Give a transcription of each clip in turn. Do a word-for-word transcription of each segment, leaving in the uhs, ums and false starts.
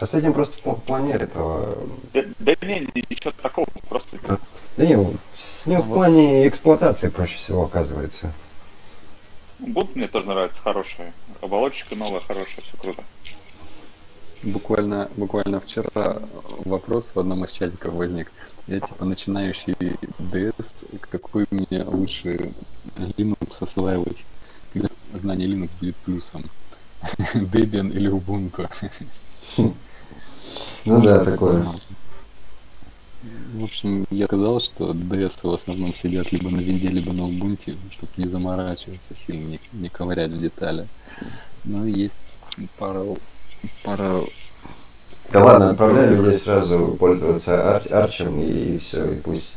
А с этим просто в плане этого... Да, да не, ничего такого, просто... Да, да не, с ним в Вот. плане эксплуатации проще всего оказывается. Ubuntu мне тоже нравится, хорошая. Оболочка новая, хорошая, все круто. Буквально, буквально вчера вопрос в одном из чатиков возник. Я типа начинающий ди эс, какой мне лучше Linux осваивать, когда знание Linux будет плюсом? Debian или Ubuntu? Ну да, такое. В общем, я сказал, что ди эс в основном сидят либо на винде, либо на Ubuntu, чтобы не заморачиваться сильно, не, не ковырять в детали. Но есть пара... пара... Да ладно, отправляю людей сразу пользоваться ар- арчем и все, и пусть...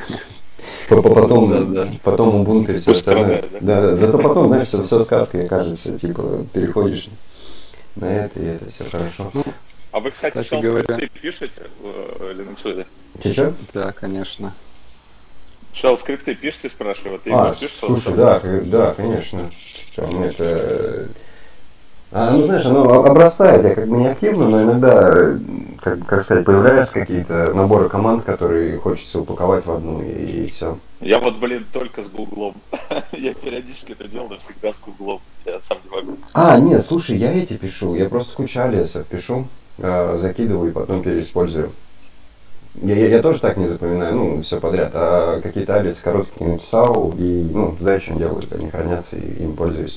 Потом, да, да. потом Ubuntu и все остальное. Страдает, да? Да, да, зато потом, знаешь, все, все сказкой кажется, типа, переходишь на это, и это все хорошо. А вы, кстати, Кстати shell говоря- скрипты пишете в э, Linux? Че-че? Да, конечно. Shell скрипты пишете, спрашиваю? Ты А, пишешь, слушай, да, к- да, конечно. Там это... А, ну, знаешь, оно обрастает, я как бы не активно, но иногда, как, как сказать, появляются какие-то наборы команд, которые хочется упаковать в одну, и, и все. Я вот, блин, только с Гуглом. Я периодически это делал, но всегда с Гуглом. Я сам не могу. А, нет, слушай, я эти пишу, я просто кучу алиасов пишу, э, закидываю и потом переиспользую. Я, я, я тоже так не запоминаю, ну, все подряд, а какие-то алиасы короткие написал, и, ну, знаю, что они делают, они хранятся, и им пользуюсь.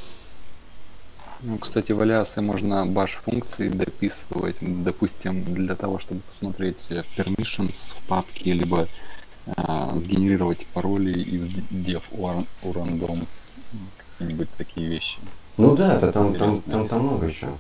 Ну, кстати, в алиасы можно баш-функции дописывать, допустим, для того, чтобы посмотреть permissions в папке, либо а, сгенерировать пароли из dev у random, какие-нибудь такие вещи. Ну да, да там, там, Интересно. там, там много еще.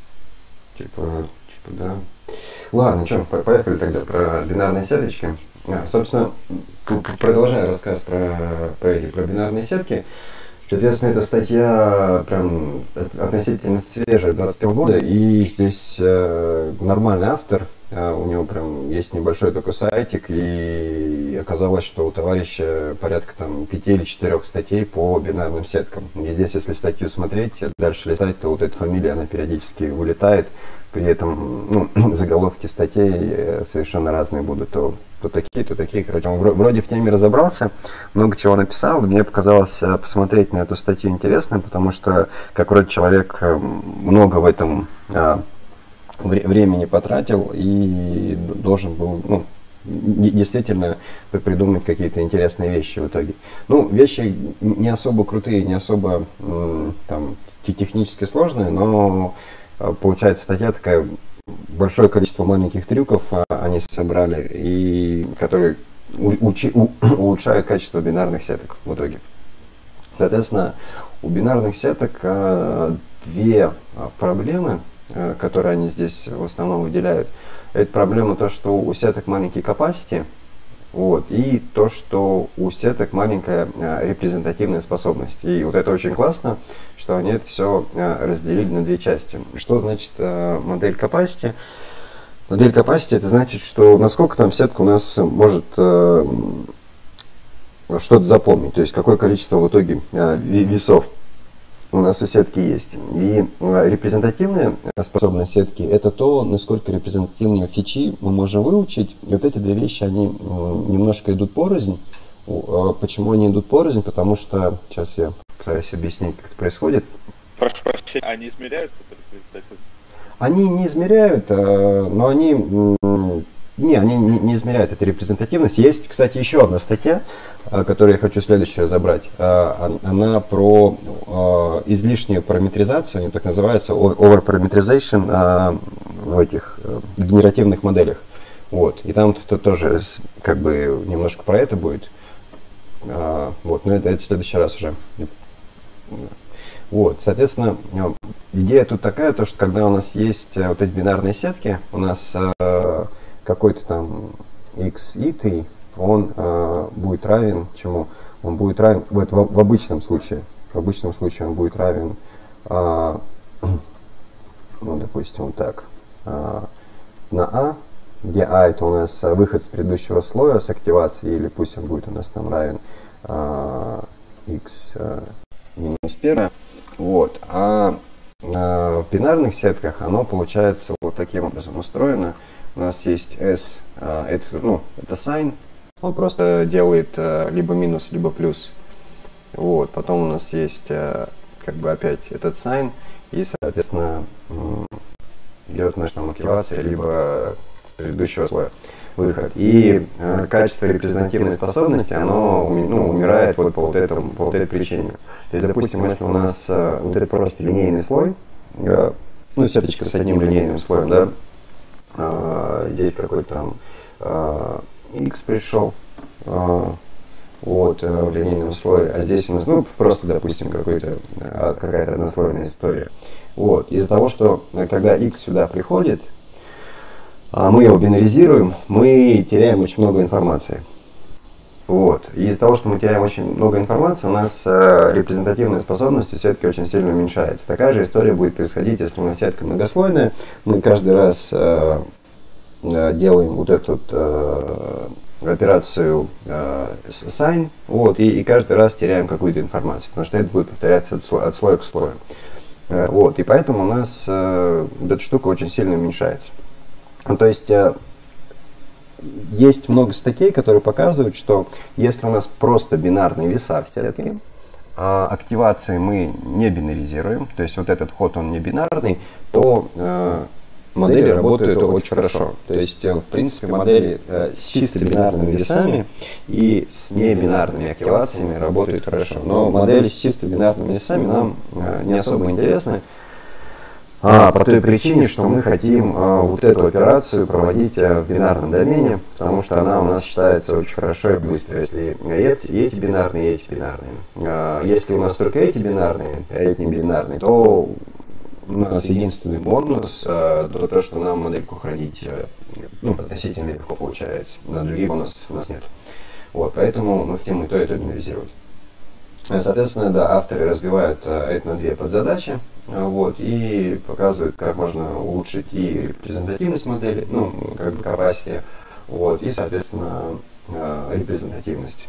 Типа, типа, да. Ладно, что, поехали тогда про бинарные сеточки. А, собственно, п- п- продолжая рассказ про, про эти, про бинарные сетки. Соответственно, эта статья прям от- относительно свежая, двадцать первого года, и здесь э, нормальный автор, э, у него прям есть небольшой такой сайтик, и оказалось, что у товарища порядка там пяти или четырех статей по бинарным сеткам. И здесь, если статью смотреть, дальше листать, то вот эта фамилия, она периодически вылетает, при этом ну, заголовки статей э, совершенно разные будут, то, то такие, то такие. Короче, он вро- вроде в теме разобрался, много чего написал, мне показалось э, посмотреть на эту статью интересно, потому что, как вроде человек э, много в этом э, вре- времени потратил и д- должен был, ну, д- действительно п- придумать какие-то интересные вещи в итоге. Ну, вещи не особо крутые, не особо м, там те- технически сложные, но э, получается статья такая, большое количество маленьких трюков а, они собрали, и которые у- учи- у- улучшают качество бинарных сеток в итоге. Соответственно, у бинарных сеток а, две а, проблемы, а, которые они здесь в основном выделяют. Это проблема то, что у сеток маленький capacity, вот, и то, что у сеток маленькая а, репрезентативная способность. И вот это очень классно, что они это все а, разделили на две части. Что значит а, модель capacity? Модель capacity это значит, что насколько там сетка у нас может а, что-то запомнить, то есть какое количество в итоге а, ви- весов у нас у сетки есть. И а, репрезентативная способность сетки это то, насколько репрезентативные фичи мы можем выучить. И вот эти две вещи, они м, немножко идут порознь. У- а Почему они идут порознь? Потому что, сейчас я пытаюсь объяснить, как это происходит. Прошу прощения, они измеряют это, кстати? Они не измеряют, а, но они м, не, они не, не измеряют эту репрезентативность. Есть, кстати, еще одна статья, а, которую я хочу следующее разобрать. А, он- Она про а, излишнюю параметризацию, они так называются, о- overparameterization а, в этих э, генеративных моделях. Вот. И там то тоже с- как бы немножко про это будет. А, Вот, но это, это в следующий раз уже. Вот, соответственно, э, идея тут такая, то, что когда у нас есть э, вот эти бинарные сетки, у нас э, какой-то там x и t, он э, будет равен чему? Он будет равен, в, это, в, в обычном случае, в обычном случае он будет равен, э, ну, допустим, вот так, э, на a, где a это у нас э, выход с предыдущего слоя с активацией, или пусть он будет у нас там равен э, x э, минус первое. Вот. А в бинарных сетках оно получается вот таким образом устроено. У нас есть S, это, ну, это sign, он просто делает либо минус, либо плюс. Вот, потом у нас есть как бы опять этот sign, и, соответственно, идет наша там активация, либо с предыдущего слоя выход. И э, качество репрезентативной способности, оно ну, умирает вот по вот этому, по вот этой причине. То есть, допустим, если у нас э, вот это просто линейный слой, э, ну, сеточка с одним линейным слоем, да, э, здесь какой-то там э, x пришел, э, вот, э, в линейном слое, а здесь у нас, ну, просто, допустим, какой-то, э, какая-то однослойная история. Вот, из-за того, что э, когда x сюда приходит, мы его бинаризируем, мы теряем очень много информации. Вот. И из-за того, что мы теряем очень много информации, у нас э, репрезентативная способность у сетки очень сильно уменьшается. Такая же история будет происходить, если у нас сетка многослойная. Мы каждый раз э, э, делаем вот эту э, операцию э, sign, вот, и, и каждый раз теряем какую-то информацию, потому что это будет повторяться от, слоя, от слоя к слою. Э, вот. И поэтому у нас э, вот эта штука очень сильно уменьшается. Ну, то есть э, есть много статей, которые показывают, что если у нас просто бинарные веса в сетке, а активации мы не бинаризируем, то есть вот этот ход он не бинарный, то э, модели работают очень хорошо. То есть, э, в принципе, модели э, с чисто бинарными весами и с небинарными активациями работают хорошо. Но модели с чисто бинарными весами нам э, не особо интересны. А, по той причине, что мы хотим а, вот эту операцию проводить а, в бинарном домене, потому что она у нас считается очень хорошо и быстро, если и эти, и эти бинарные, и эти бинарные. А, если у нас только эти бинарные, а эти не бинарные, то у нас единственный бонус, а, то, то, что нам модельку хранить а, ну, относительно легко получается, на других у нас, у нас нет. Вот, поэтому мы хотим и то, и то бинаризировать. Соответственно, да, авторы разбивают а, это на две подзадачи, а, вот, и показывают, как можно улучшить и репрезентативность модели, ну, как бы capacity, вот, и, соответственно, а, репрезентативность.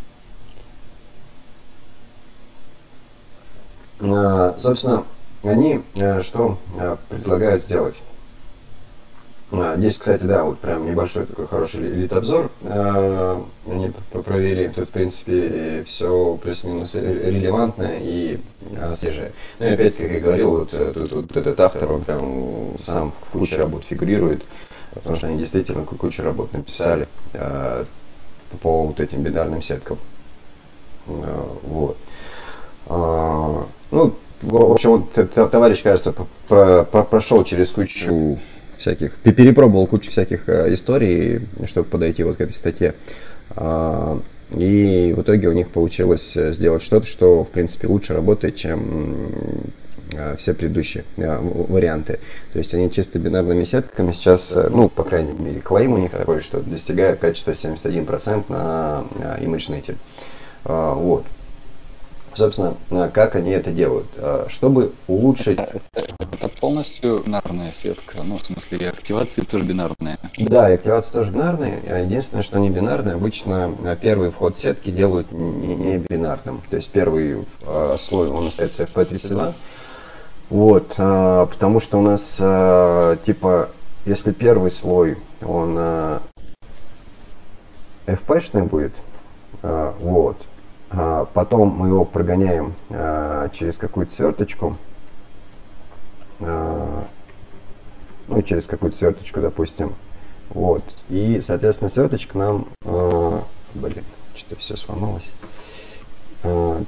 а, собственно, они а, что а, предлагают сделать? Здесь, кстати, да, вот прям небольшой такой хороший лид-обзор э, они провели. Тут, в принципе, все плюс-минус релевантное и э, свежее. Ну и опять, как я говорил, вот, тут, вот этот автор, он прям сам в куче работ фигурирует, потому что они действительно кучу работ написали э, по вот этим бинарным сеткам. Э, вот. Э, ну, в общем, вот, товарищ, кажется, про, про, прошел через кучу всяких, перепробовал кучу всяких э, историй, чтобы подойти вот к этой статье. А, и в итоге у них получилось сделать что-то, что, в принципе, лучше работает, чем э, все предыдущие э, варианты. То есть они чисто бинарными сетками сейчас, э, ну, по крайней мере, клейм у них такой, что достигает качества семьдесят один процент на э, ImageNet. А, вот. Собственно, как они это делают? Чтобы улучшить... Это, это полностью бинарная сетка, ну, в смысле, и активации тоже бинарные. Да, и активация тоже бинарная. Единственное, что не бинарная, обычно первый вход сетки делают не, не бинарным. То есть первый э, слой, он остается эф пи тридцать два. Вот, э, потому что у нас, э, типа, если первый слой, он э, эф пи-шный будет, э, вот, А потом мы его прогоняем а, через какую-то сверточку, а, ну, через какую-то сверточку, допустим, вот, и, соответственно, сверточка нам, а, блин, что-то все сломалось, а,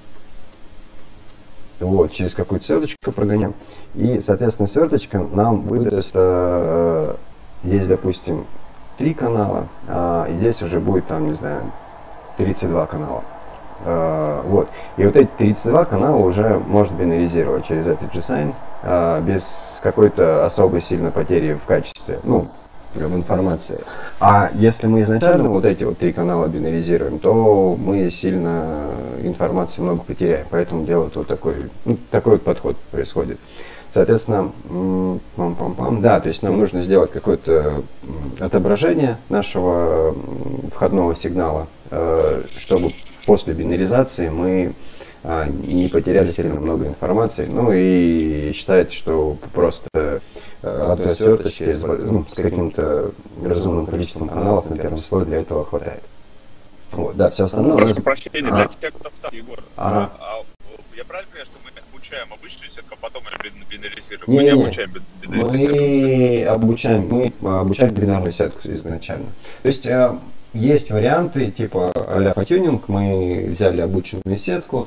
вот, через какую-то сверточку прогоняем, и, соответственно, сверточка нам выдаст, а, есть, допустим, три канала, а, и здесь уже будет, там, не знаю, тридцать два канала. Uh, вот. И вот эти тридцать два канала уже можно бинаризировать через этот G-Sign uh, без какой-то особой сильной потери в качестве, ну, в информации. А если мы изначально вот эти вот три канала бинаризируем, то мы сильно информации много потеряем. Поэтому делают вот такой, ну, такой вот подход происходит. Соответственно, пам-пам-пам, да, то есть нам нужно сделать какое-то отображение нашего входного сигнала, uh, чтобы после бинаризации мы а, не потеряли сильно много информации. Ну и считается, что просто одной сверточки с, ну, с каким-то разумным количеством каналов на первом слое для этого хватает. Вот, да, все остальное... Прошу прощения, для тех, кто встал, Егор. Ага. А, я правильно понимаю, что мы обучаем обычную сетку, а потом бинаризируем? Не, мы не, не не. обучаем бинаризированную. Мы обучаем, мы обучаем бинарную сетку изначально. То есть есть варианты типа а-ля фатюнинг. Мы взяли обученную сетку,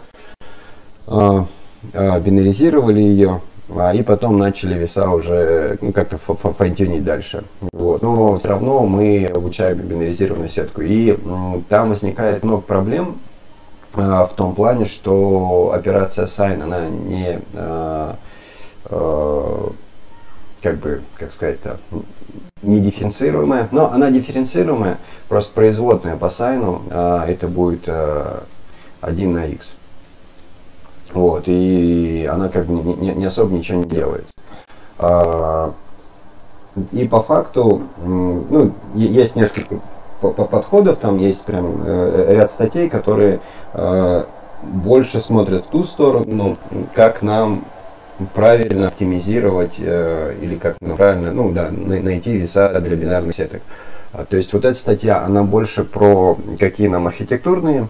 бинаризировали ее, и потом начали веса уже ну, как-то файн-тюнить дальше. Вот. Но все равно мы обучаем бинаризированную сетку. И там возникает много проблем в том плане, что операция sign, она не как бы, как сказать-то, не дифференцируемая, но она дифференцируемая, просто производная по сайну, а, это будет а, один на х. Вот, и она как бы не, не, не особо ничего не делает. А, и по факту, ну, есть несколько подходов, там есть прям э, ряд статей, которые э, больше смотрят в ту сторону, как нам правильно оптимизировать э, или как правильно, ну да, найти веса для бинарных сеток. А, то есть вот эта статья, она больше про какие нам архитектурные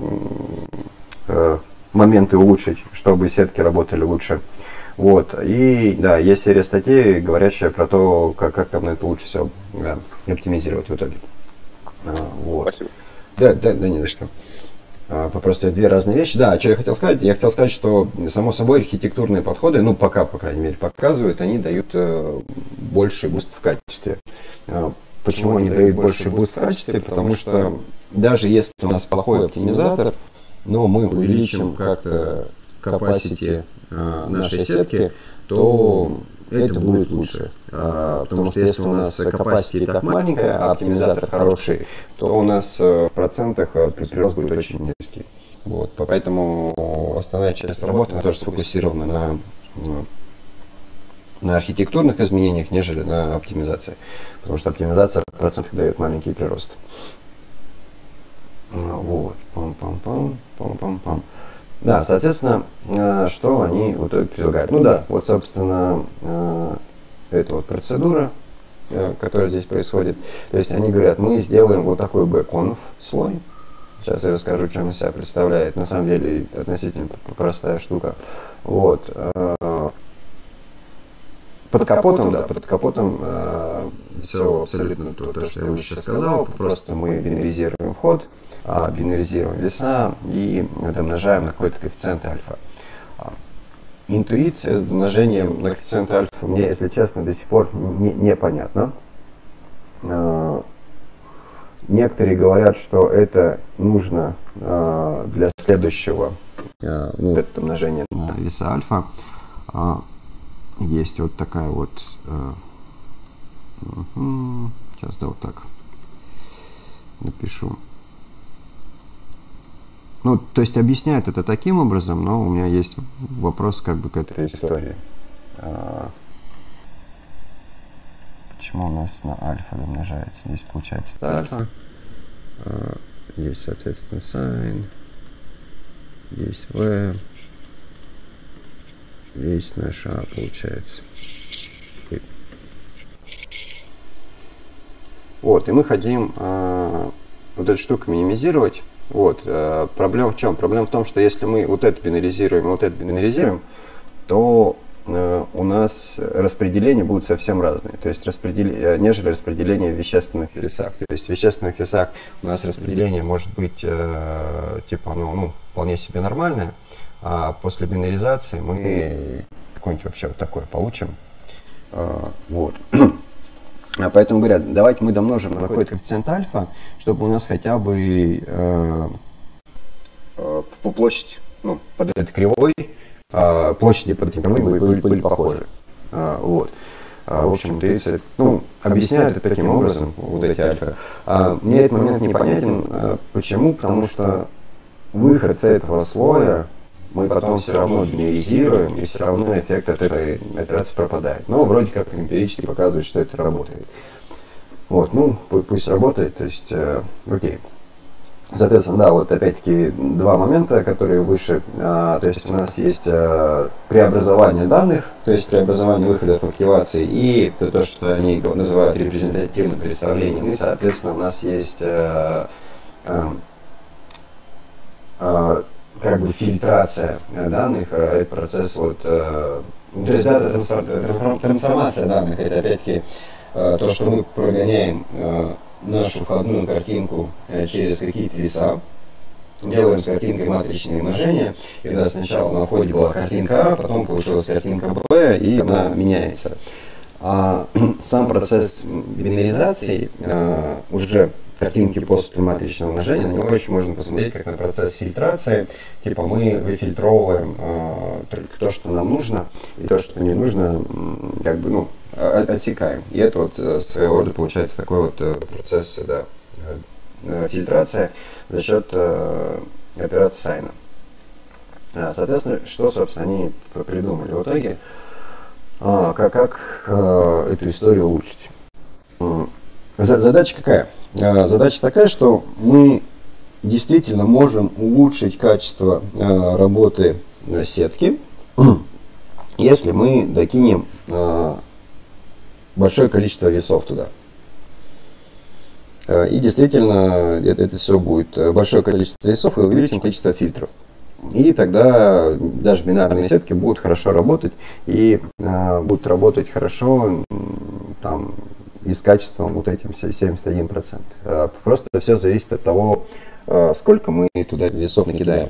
э, моменты улучшить, чтобы сетки работали лучше. Вот. И да, есть серия статей, говорящая про то, как, как там на это лучше все да, оптимизировать в итоге. А, вот. Спасибо. Да, да, да, не за что. Просто две разные вещи. Да, что я хотел сказать? Я хотел сказать, что, само собой, архитектурные подходы, ну, пока, по крайней мере, показывают, они дают э, больше буст в качестве. Э, почему они дают больше буст в качестве? Потому что даже если у нас плохой оптимизатор, но мы увеличим как-то capacity э, нашей сетки, то это будет лучше. А, потому что если у нас capacity так маленькая, а оптимизатор хороший, то у нас в процентах прирост будет очень низкий. Вот. Поэтому основная часть работы она тоже сфокусирована на, на архитектурных изменениях, нежели на оптимизации. Потому что оптимизация в процентах дает маленький прирост. Вот. Пам-пам-пам, пам-пам-пам. Да, соответственно, что они в итоге предлагают? Ну да, вот, собственно, эта вот процедура, которая здесь происходит. То есть они говорят, мы сделаем вот такой бэконф слой. Сейчас я расскажу, что он из себя представляет. На самом деле, относительно простая штука. Вот. Под капотом, да, под капотом все абсолютно то, то, что я уже сейчас сказал. Просто мы бинаризируем вход, бинаризируем веса и домножаем на какой-то коэффициент альфа. Интуиция с домножением на коэффициент альфа мне, если честно, до сих пор не, непонятно. Некоторые говорят, что это нужно для следующего, ну, это домножение на веса альфа. Есть вот такая вот, сейчас да, вот так напишу. Ну, то есть объясняют это таким образом, но у меня есть вопрос как бы к этой истории. А, почему у нас на альфа домножается? Здесь получается альфа. А, здесь, соответственно, sin. Здесь v. Здесь наш а получается. Вот, и мы хотим а, вот эту штуку минимизировать. Вот, э, проблема в чем? Проблема в том, что если мы вот это бинаризируем, вот это бинаризируем, то э, у нас распределения будут совсем разные. То есть распределение, нежели распределение в вещественных весах. То есть в вещественных весах у нас распределение может быть э, типа, ну, ну, вполне себе нормальное, а после бинаризации мы какое-нибудь вообще вот такое получим. Э, вот. А поэтому говорят, давайте мы домножим на какой-то коэффициент альфа, чтобы у нас хотя бы э, э, по площади, ну, под этой кривой, э, площади под этим кривой были, были, были похожи. А, вот. А, в общем, интуиция, ну, объясняют это таким образом, вот эти альфа. А, мне этот момент непонятен. А, почему? Потому что выход с этого слоя мы потом все равно бинаризируем, и все равно эффект от этой операции пропадает. Но вроде как эмпирически показывает, что это работает. Вот, ну, пусть работает, то есть, э, окей. Соответственно, да, вот опять-таки два момента, которые выше. А, то есть у нас есть а, преобразование данных, то есть преобразование выходов активации и то, то что они называют репрезентативным представлением. И, соответственно, у нас есть а, а, а, как бы фильтрация данных, а, это процесс вот, а, то есть да, это трансформация данных, это опять-таки а, то, что мы прогоняем а, нашу входную картинку через какие-то веса, делаем с картинкой матричные умножения, и да, сначала на входе была картинка А, потом получилась картинка Б, и она меняется. А сам процесс бинаризации а, уже картинки после матричного умножения, на него еще можно посмотреть как на процесс фильтрации. Типа мы выфильтровываем а, только то, что нам нужно, и то, что не нужно, как бы, ну, отсекаем. И это вот своего рода получается такой вот процесс, да, фильтрация за счет э, операции Сайна. Соответственно, что, собственно, они придумали в итоге, а, как, как а, эту историю улучшить. Задача какая? Задача такая, что мы действительно можем улучшить качество а, работы сетки, если мы докинем а, большое количество весов туда. И действительно, это, это все будет большое количество весов и увеличим количество фильтров. И тогда даже бинарные сетки будут хорошо работать и а, будут работать хорошо там, и с качеством вот этим семьдесят один процент. А, просто все зависит от того, а, сколько мы туда весов накидаем.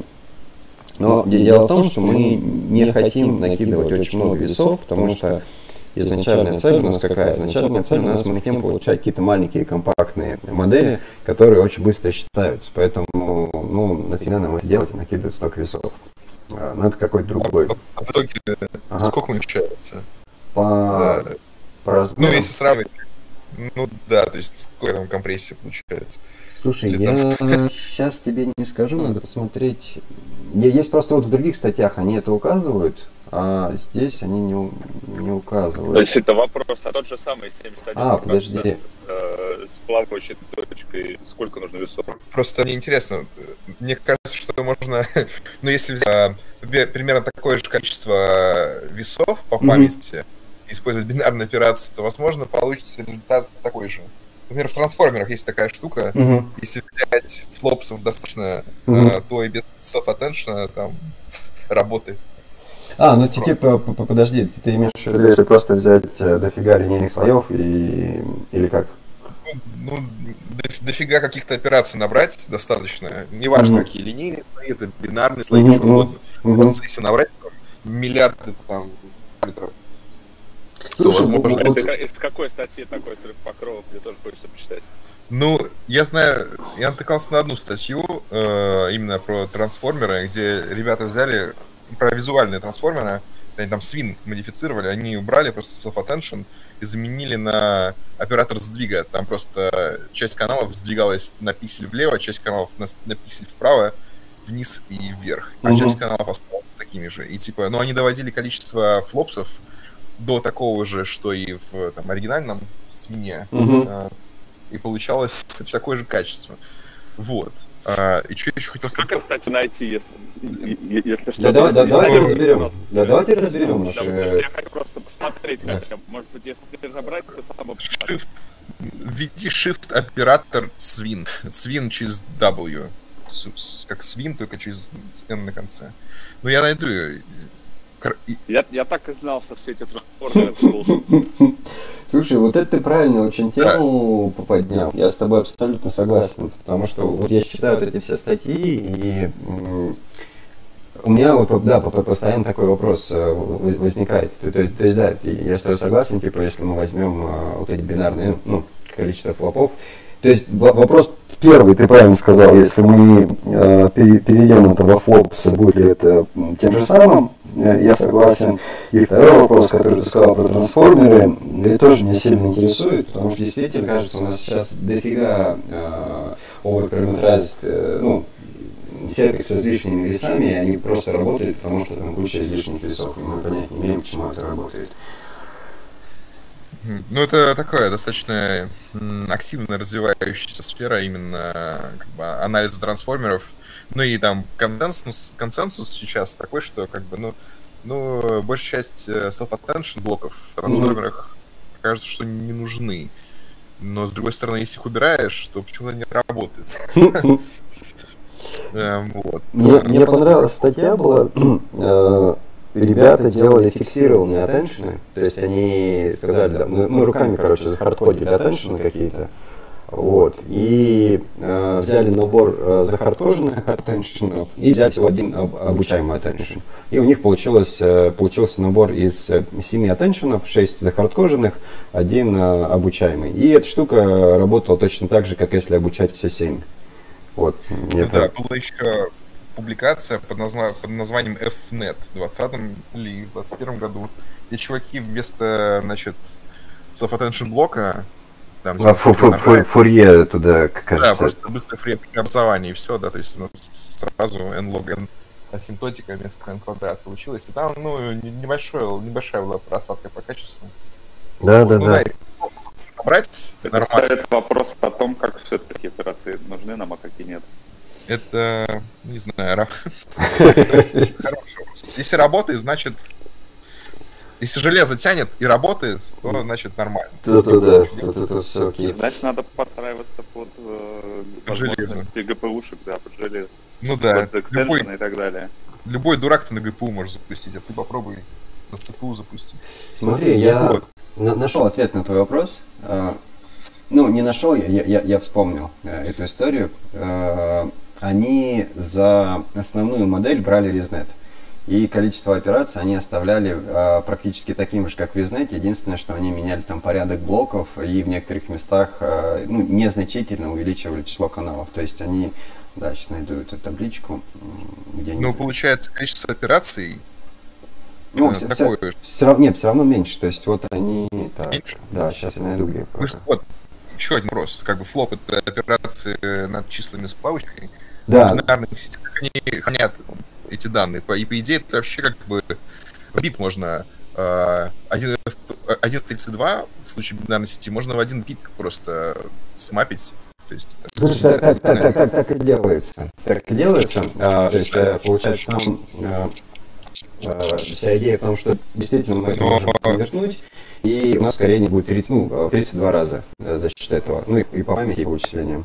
Но дело в том, что мы не хотим накидывать очень много весов, потому что изначальная цель у нас какая? Изначальная цель у нас мы хотим получать какие-то маленькие компактные модели, которые очень быстро считаются. Поэтому, ну, нафига нам это делать и накидывать столько весов? Надо какой-то другой. А в итоге ага. сколько уменьшается? По, да. по размеру. Ну, если сравнивать, ну да, то есть сколько там компрессия получается? Слушай, Или я там... сейчас тебе не скажу, надо посмотреть. Есть просто вот в других статьях они это указывают, а здесь они не, не указывают. То есть это вопрос, а тот же самый семьдесят один. А, подожди. Э, с плавающей точкой, сколько нужно весов? Просто мне интересно, мне кажется, что можно, ну если взять примерно такое же количество весов по памяти, mm-hmm. использовать бинарные операции, то, возможно, получится результат такой же. Например, в трансформерах есть такая штука, mm-hmm. если взять флопсов достаточно, mm-hmm. то и без self-attention там работает. А, ну ты, типа, подожди, ты имеешь в виду, если просто взять дофига линейных слоев и или как? Ну, дофига каких-то операций набрать достаточно. Неважно, mm-hmm. какие линейные слои, это бинарные слои, mm-hmm. что угодно. Mm-hmm. Если набрать там, миллиарды там параметров. Слушай, возможно, вот... это, из какой статьи такой срыв покровов, мне тоже хочется почитать. Ну, я знаю, я натыкался на одну статью, э, именно про трансформеры, где ребята взяли про визуальные трансформеры, они там свин модифицировали, они убрали просто self-attention и заменили на оператор сдвига. Там просто часть каналов сдвигалась на пиксель влево, часть каналов на, на пиксель вправо, вниз и вверх. А uh-huh. часть каналов осталась такими же. И типа, ну они доводили количество флопсов до такого же, что и в там, оригинальном свине. Uh-huh. А, и получалось такое же качество. Вот. А, и что еще хотел сказать? Как, кстати, найти, если, если что? Да, давай, да, давайте разберем. Да, давайте разберем. Да, я хочу просто посмотреть, как это. Может быть, если ты разобрать, то сам Shift. Введи Shift оператор свин. Свин через W. Как свин, только через N на конце. Ну, я найду ее. Я, я так и знал, что все эти трансформеры. Слушай, вот это ты правильно очень тему поднял. Я с тобой абсолютно согласен, потому что вот я читаю вот эти все статьи, и у меня вот, да, постоянно такой вопрос возникает. То, то, то есть, да, я с тобой согласен, типа, если мы возьмем вот эти бинарные, ну, количество флопов. То есть вопрос первый, ты правильно сказал, если мы э, перейдем это во флопс, будет ли это тем же самым, я согласен. И второй вопрос, который ты сказал про трансформеры, это тоже меня сильно интересует, потому что действительно, кажется, у нас сейчас дофига э, overparameterized, э, ну, сеток с излишними весами, и они просто работают, потому что там куча излишних весов, и мы понять не имеем, к чему это работает. Мгм. Ну, это такая достаточно м, активно развивающаяся сфера именно как бы, анализа трансформеров. Ну и там консенсус, консенсус сейчас такой, что как бы, ну, ну, большая часть э, self-attention блоков в трансформерах кажется, что не нужны. Но с другой стороны, если их убираешь, то почему-то не работает. Эм, вот. Мне, мне понравилась статья была, э, ребята делали фиксированные attention, то есть они сказали, да, мы, мы руками, короче, захардкодили attention какие-то, вот, и э, взяли набор э, захардкоженных attention и взяли всего один об, обучаемый attention. И у них получилось, э, получился набор из э, семи attention, шесть захардкоженных, один э, обучаемый. И эта штука работала точно так же, как если обучать все семь. Вот, Ну да, была еще публикация под, назна- под названием эф нет в двадцатом или в двадцать первом году, где чуваки вместо, значит, self-attention блока там, А, фу- фу- фу- Фурье туда, да, кажется. просто быстро фри преобразование и все, да, то есть у нас сразу n log n асимптотика вместо n квадрат получилось. И там, ну, не- небольшой, небольшая была просадка по качеству. Да, да, Ну да. если брать Это нормально, ставит вопрос о том, как все-таки операции нужны нам, а какие нет. это, не знаю, ра- хороший вопрос. Если работает, значит, если железо тянет и работает, то значит нормально. Тут, да, тут, тут все окей. Значит, надо подстраиваться под э, Железо. возможности ГПУшек, да, под железо, Ну да, под любой, экстеншн и так далее. любой дурак ты на ГПУ можешь запустить, а ты попробуй на ЦПУ запустить. Смотри, я Вот. на- нашел ответ на твой вопрос. А, Ну, не нашел, я, я, я вспомнил э, эту историю. Э, Они за основную модель брали ResNet. И количество операций они оставляли э, практически таким же, как в ResNet. Единственное, что они меняли там порядок блоков и в некоторых местах э, ну, незначительно увеличивали число каналов. То есть они, да, сейчас найду эту табличку, м, где они... Ну, получается, количество операций Ну, э, все, такое же. равно, нет, все равно меньше. То есть вот они... Так, Меньше? да, сейчас я найду где. Вы ж- Вот, еще один вопрос. Как бы флоп — это операции над числами с плавочкой. Да, В бинарных сетях как они хранят эти данные. По- И по идее это вообще как бы в бит можно э, один тридцать два в случае бинарной сети можно в один бит просто смапить. То есть, слушай, так, так, так, так, так, так и делается. Так и делается. А, то есть, э, получается, там э, э, вся идея в том, что действительно мы это Но- можем конвертнуть, и у нас ускорение будет тридцать, ну, тридцать два раза э, за счет этого. Ну и, и по памяти, и по вычислениям.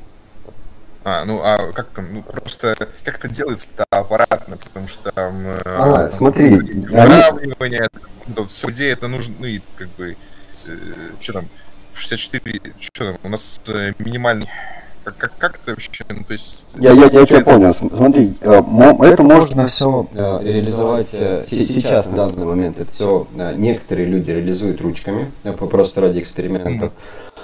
А, ну а как там, ну просто как это делается-то аппаратно, потому что там... э, А, там смотри, они- выравнивание, ну, все, где это нужно, ну и как бы, э, что там, в шестьдесят четыре, что там, у нас э, минимальный... Как, как, как это вообще, ну то есть... Я, я, я тебя получается, понял. См- Смотри, э, мо- это можно все реализовать э, се- сейчас, на данный момент. Это все некоторые люди реализуют ручками, э, по- просто ради экспериментов.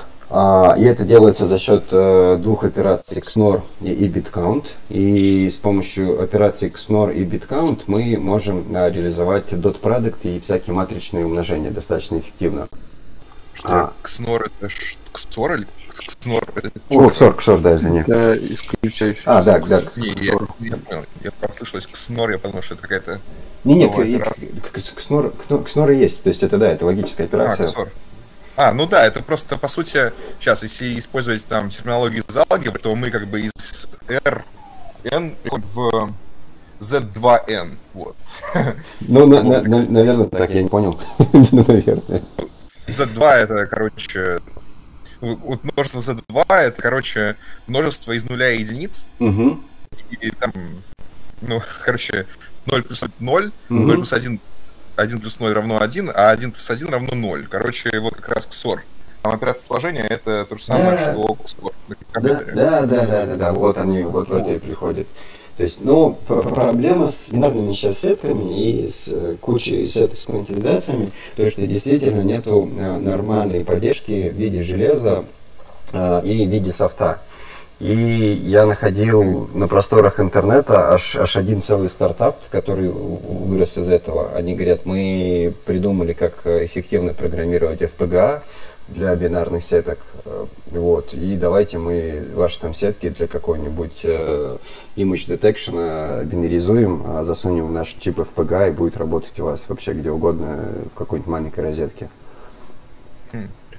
А, и это делается за счет э, двух операций кснор и, и bitcount. И с помощью операций кснор и bitcount мы можем э, реализовать dot product и всякие матричные умножения достаточно эффективно. что кснор это ш- ксор или кснор это... О, ксор, ксор, да, извини. Это исключающий. А, да, да. Не, я, я понял, я послышалось кснор, я подумал, что это какая-то... Не, нет, Новая и- операция. к- к- кснор, кно- кснор и есть. То есть это, да, это логическая А, операция. ксор. А, ну да, это просто, по сути, сейчас, если использовать там терминологию из алгебры, то мы как бы из R n в зет два эн, вот. Ну, на- на- на- наверное, так, я не понял. Ну, наверное. зет два это, короче, ну, вот множество зет два это, короче, множество из нуля и единиц, Мгм. и там, ну, короче, ноль плюс ноль, Мгм. ноль плюс один, один плюс ноль равно один, а один плюс один равно ноль. Короче, вот как раз ксор. Там операция сложения это то же самое, Да. что ксор на Да, компьютере. да, да, да, да, да, вот они, вот в это и приходят. То есть, ну, п- п- проблема с бинарными сейчас сетками и с э, кучей сеток с квантизациями, то, что действительно нету э, нормальной поддержки в виде железа э, и в виде софта. И я находил на просторах интернета аж, аж один целый стартап, который у- вырос из этого. Они говорят, мы придумали, как э, эффективно программировать эф пи джи эй для бинарных сеток. э, Вот. И давайте мы ваши там сетки для какой-нибудь э, image detection бинаризуем, а засунем в наш чип эф пи джи эй и будет работать у вас вообще где угодно, в какой-нибудь маленькой розетке. Хм.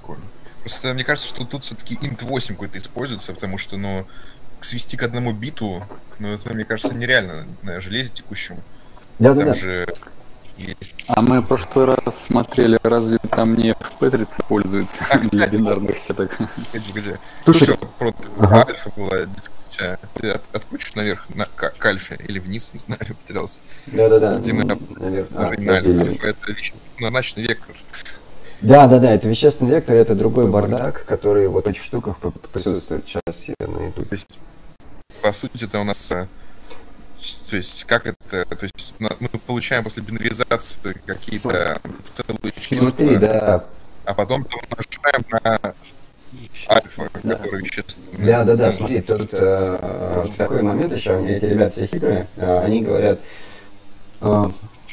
Просто мне кажется, что тут все-таки инт восемь какой-то используется, потому что, ну, свести к одному биту, ну, это, мне кажется, нереально на железе текущем. Да-да-да. Там же есть... А мы в прошлый раз смотрели, разве там не эф пи тридцать пользуется А, для кстати, бинарных сеток? Где, где? Слушай, Слушай, про ага. альфа была дискуссия. Ты от, открутишь наверх на, к, к альфе или вниз, не знаю, потерялся. Да-да-да. Где мы Наверное. даже А, не подожди. знали, альфа это лично назначенный вектор. Да-да-да, это вещественный вектор, это другой бардак, который вот в этих штуках п- присутствует. Сейчас я найду. То есть, по сути, это у нас... э, То есть, как это... То есть, на- мы получаем после бинаризации какие-то целые Смотри, числа, да. а потом умножаем на альфа, Да. который вещественный. Да-да-да, Ну, смотри, тут э, такой момент еще, они- эти ребята все хитрые, э, они говорят, э,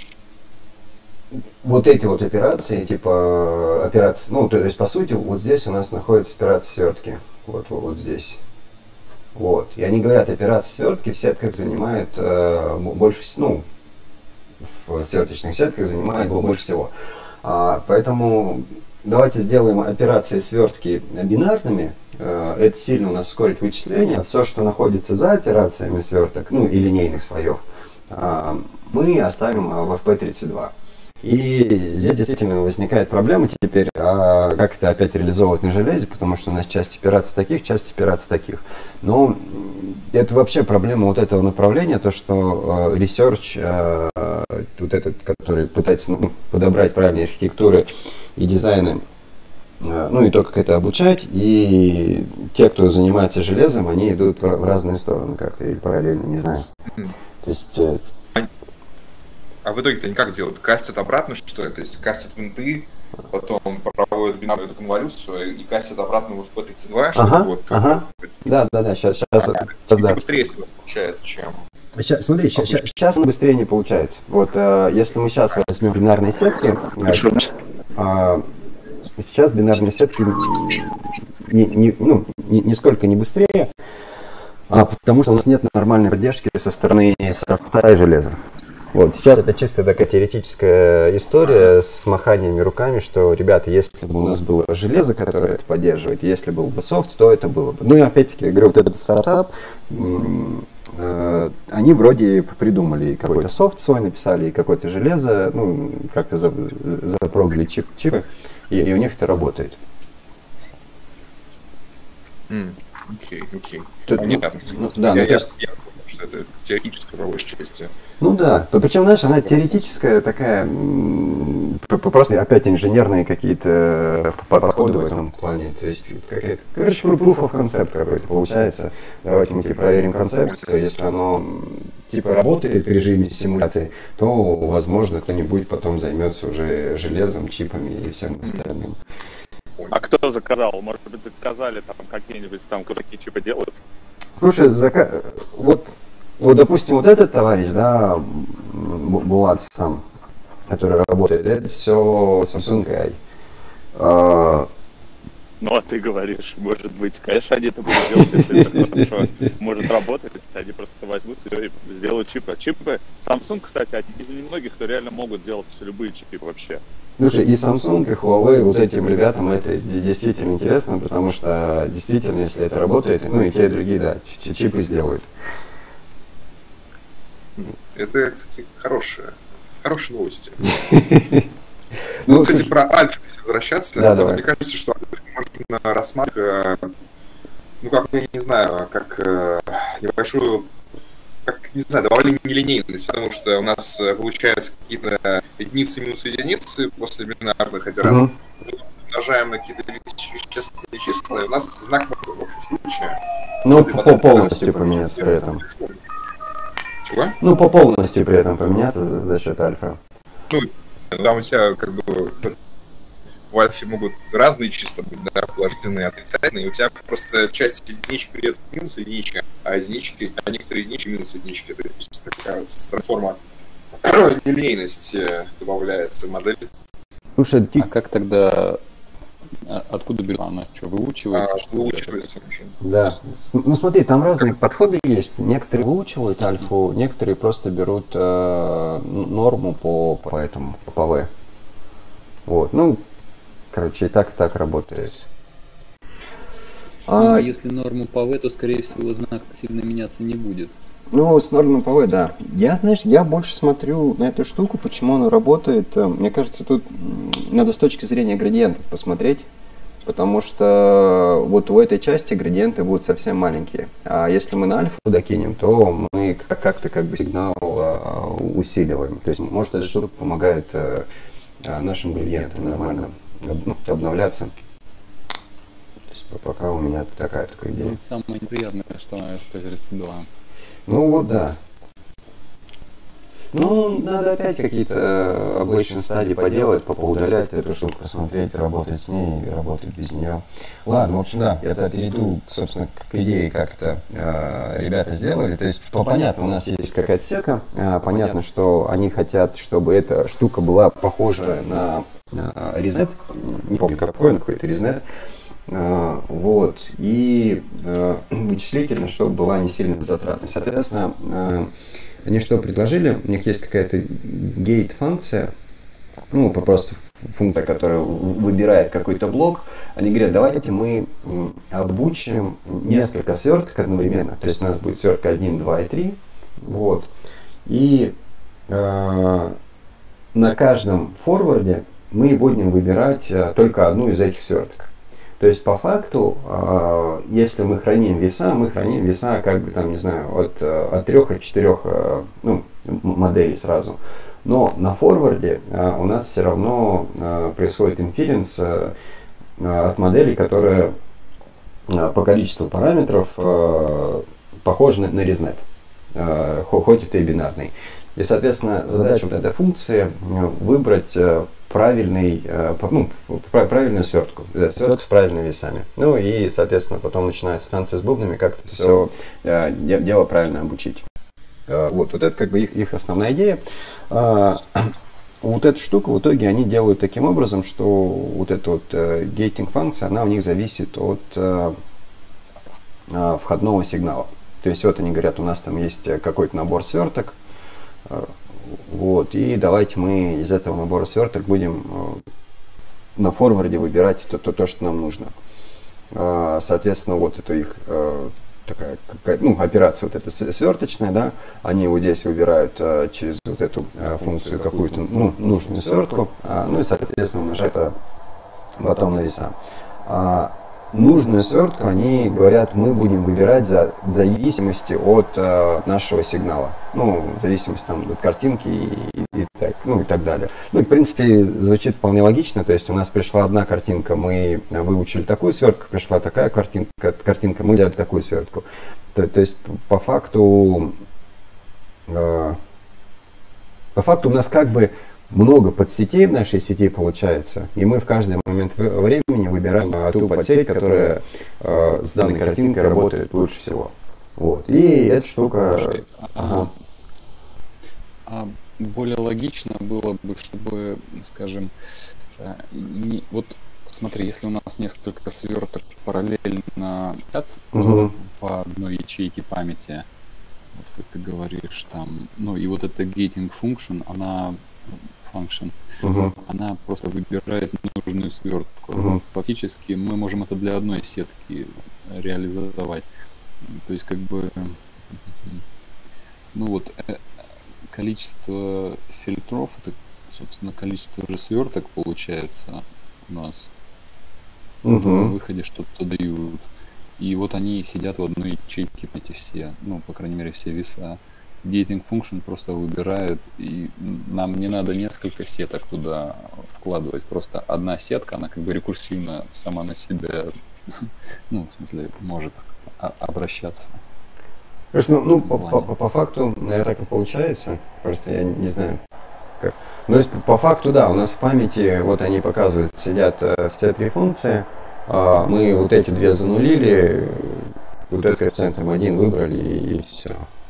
вот эти вот операции, типа операции, ну, то есть, по сути, вот здесь у нас находится операция свертки, вот, вот, вот здесь. Вот. И они говорят, операция свертки в сетках занимает э, больше, вс- ну, в сверточных сетках занимает больше всего. А, поэтому давайте сделаем операции свертки бинарными. Э, это сильно у нас ускорит вычисление. Все, что находится за операциями сверток, ну и линейных слоев, а, мы оставим в эф пи тридцать два. И здесь действительно возникает проблема теперь, а как это опять реализовывать на железе, потому что у нас часть операций таких, часть операций таких. Но это вообще проблема вот этого направления, то, что э, research, э, вот этот, который пытается ну, подобрать правильные архитектуры и дизайны, э, ну и то, как это обучать, и те, кто занимается железом, они идут в, в разные стороны как-то или параллельно, не знаю. То есть... Э, А в итоге-то они как делают? Кастят обратно, что ли? То есть кастят винты, потом проводят бинарную конволюцию и кастят обратно в эф пи тридцать два, чтобы ага, вот... ага. Да, да, да, сейчас, сейчас, Ага. сейчас, да. Быстрее всего получается, чем... Ща- смотри, ща- ща- сейчас быстрее не получается. Вот э, если мы сейчас возьмем бинарные сетки, э, с- э, сейчас бинарные сетки не, не, ну, ни- нисколько не быстрее, а потому что у нас нет нормальной поддержки со стороны софта и железа. Вот, сейчас это чисто такая теоретическая история с маханиями руками, что, ребята, если бы у нас было железо, которое это поддерживает, если был бы софт, то это было бы. Ну и опять-таки, я говорю, вот этот стартап, м, э, они вроде придумали и какой-то софт свой, написали, и какое-то железо, ну, как-то за- запрогли чип, чипы, и, и у них это работает. М, Окей, окей. Тут, ну, Понятно. ну, да, ну, я, то я, есть- я понял, что это теоретическая по большей части. Ну да, причем, знаешь, она теоретическая такая, м, п- п- просто опять инженерные какие-то п- подходы в этом плане. То есть какая-то, короче, proof of concept какой-то получается. Давайте мы типа проверим концепцию, если оно м, типа работает в режиме симуляции, то, возможно, кто-нибудь потом займется уже железом, чипами и всем остальным. А кто заказал? Может быть, заказали там какие-нибудь там, кто такие чипы делают? Слушай, зака... вот, вот, допустим, вот этот товарищ, да, Бу- Булат сам, который работает, это все Samsung эй ай. А, Ну, а ты говоришь, может быть, конечно, они это будут делать, если это хорошо может работать, если они просто возьмут и сделают чипы. А чипы, Samsung, кстати, один из немногих, кто реально могут делать любые чипы вообще. Слушай, и Samsung, и Huawei, вот этим ребятам это действительно интересно, потому что действительно, если это работает, ну и те, и другие, да, ч- чипы сделают. Это, кстати, хорошая, хорошие новости. Ну, Кстати, слушай, про альфа, если возвращаться, Да, то давай. мне кажется, что альфа можно рассматривать, э, ну, как, я не знаю, как э, небольшую, как, не знаю, добавление нелинейности, потому что у нас э, получаются какие-то единицы, минусы, единицы после бинарных операций. Мгм. Умножаем на какие-то вещественные числа, и у нас знак в общем случае. Ну, Вот, и по потом- полностью поменяться при этом. Чего? Ну, по полностью при этом поменяться за, за счет альфа. Ну, там у тебя как бы в альфе могут разные числа быть, да, положительные, отрицательные, и у тебя просто часть единичек придет в минус единичка, а единички, а некоторые единички минус единички. То есть такая вот трансформа нелинейности добавляется в модель. Слушай, А ти- как тогда... а Откуда берет она? Что, выучивается? А, что ли? выучивается уже. да. С- Ну, смотри, там разные подходы есть. Некоторые выучивают альфу, некоторые просто берут э, н- норму по, по этому, по ПВ. Вот, ну, короче, и так, и так работает. Ну, А, а если норма по V, то, скорее всего, знак сильно меняться не будет. ну, с нормой ПВ, да. Я, знаешь, я больше смотрю на эту штуку, почему она работает. Э, Мне кажется, тут м, надо с точки зрения градиентов посмотреть, потому что вот у этой части градиенты будут совсем маленькие. А если мы на альфу докинем, то мы как- как-то как бы сигнал а, усиливаем. То есть, может, эта штука помогает э, а, нашим градиентам нормально об- ну, обновляться. То есть, по- пока у меня такая такая идея. Ну, самое неприятное, что что тридцать два. Ну вот да. Ну, надо опять какие-то э, облачные стадии поделать, поудалять эту штуку, посмотреть, работать с ней и работать без нее. Ладно, в общем, да, я перейду, собственно, к идее, как это э, ребята сделали. То есть, по- понятно, у нас есть какая-то сетка, э, понятно, что они хотят, чтобы эта штука была похожа на э, ResNet, не помню какой, но какой-то ResNet. Uh, вот, и uh, вычислительно, чтобы была не сильно затратной. Соответственно, uh, они что предложили? У них есть какая-то гейт-функция, ну, просто функция, которая выбирает какой-то блок. Они говорят, давайте мы обучим несколько сверток одновременно. То есть у нас будет свертка один, два и три. Вот. И uh, на каждом форварде мы будем выбирать uh, только одну из этих сверток. То есть, по факту, э, если мы храним веса, мы храним веса, как бы там, не знаю, от, от трех, от четырех э, ну, моделей сразу. Но на форварде э, у нас все равно э, происходит инференс э, от моделей, которые э, по количеству параметров э, похожи на, на ResNet, э, хоть это и бинарный. И, соответственно, задача вот этой функции выбрать э, правильный, ну, правильную свертку, свертку с правильными весами. Ну и, соответственно, потом начинается станция с бубнами, как это все дело правильно обучить. Вот, вот это как бы их, их основная идея. Вот эту штуку в итоге они делают таким образом, что вот эта вот гейтинг функция, она у них зависит от входного сигнала. То есть вот они говорят, у нас там есть какой-то набор сверток, вот, и давайте мы из этого набора сверток будем э, на форварде выбирать то, то, то, что нам нужно. Э, соответственно, вот это их э, такая, какая, ну, операция вот эта сверточная, да, они вот здесь выбирают э, через вот эту э, функцию какую-то, ну, нужную свертку, э, ну и, соответственно, умножать это потом на веса. А нужную свертку они говорят, мы будем выбирать за, в зависимости от э, нашего сигнала. Ну, в зависимости там, от картинки и, и, так, ну, и так далее. Ну, и, в принципе, звучит вполне логично. То есть у нас пришла одна картинка, мы выучили такую свертку, пришла такая картинка, картинка мы взяли такую свертку. То, то есть, по факту, э, по факту у нас как бы много подсетей в нашей сети получается, и мы в каждый момент времени выбираем ту подсеть, которая э, с данной картинкой работает лучше всего. Вот. И эта штука... Ага. А более логично было бы, чтобы, скажем, не, вот смотри, если у нас несколько сверток параллельно летят, угу. по одной ячейке памяти, вот как ты говоришь, там, ну и вот эта gating function, она function, угу. она просто выбирает нужную свертку. Угу. Фактически мы можем это для одной сетки реализовать. То есть как бы, ну вот количество фильтров, это, собственно, количество же сверток получается у нас. Угу. На выходе что-то дают. И вот они сидят в одной ячейке, эти все, ну, по крайней мере, все веса. Gating function просто выбирает, и нам не надо несколько сеток туда вкладывать. Просто одна сетка, она как бы рекурсивно сама на себя, ну, в смысле, может обращаться. Ну, ну по, по, по факту, наверное, так и получается. Просто я не знаю, как. Ну, есть, по факту, да, у нас в памяти, вот они показывают, сидят э, все три функции. А мы вот эти две занулили, вот это с коэффициентом один выбрали, и, и все.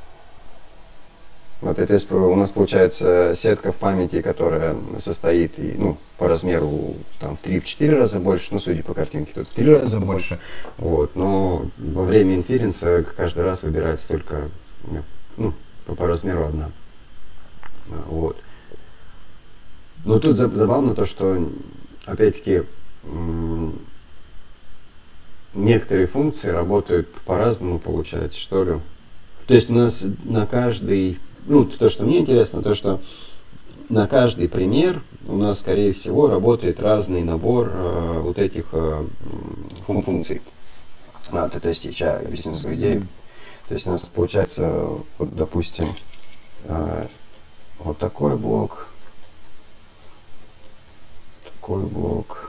Вот это у нас получается сетка в памяти, которая состоит, и, ну, по размеру там в три-четыре раза больше, ну, судя по картинке, тут в три раза больше. Вот, но во время инференса каждый раз выбирается только, ну, по, по размеру одна. Вот. Но тут забавно то, что, опять-таки, некоторые функции работают по-разному, получается, что ли. То есть у нас на каждый, ну, то, что мне интересно, то, что на каждый пример у нас, скорее всего, работает разный набор э, вот этих э, фун- функций. А, то, то есть я объясню свою идею. То есть у нас получается, вот, допустим, э, вот такой блок, такой блок.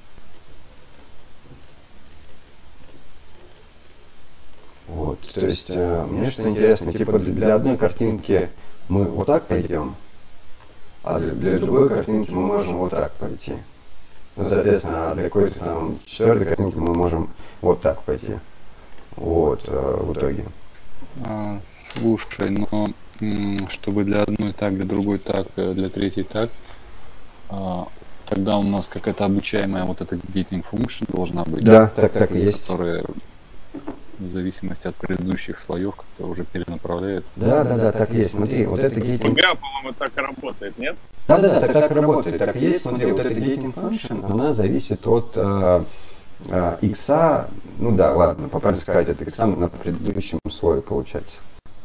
Вот, то есть э, мне что интересно, типа для одной картинки мы вот так пойдем, а для, для другой картинки мы можем вот так пойти. Ну, соответственно, а для какой-то там четвертой картинки мы можем вот так пойти. Вот, э, в итоге. А, слушай, но м, чтобы для одной так, для другой так, э, для третьей так, а, тогда у нас какая-то обучаемая вот эта gating function должна быть. Да, так, так и есть. Которая в зависимости от предыдущих слоев как-то уже перенаправляет. Да, да, да, так и есть. Смотри, вот это У gating. меня, по-моему, так и работает, нет? Да, да, так, так работает, так и есть. Смотри, вот эта gating function, она зависит от э, э, x, ну да, ладно, по правде сказать, от x на предыдущем слое получается.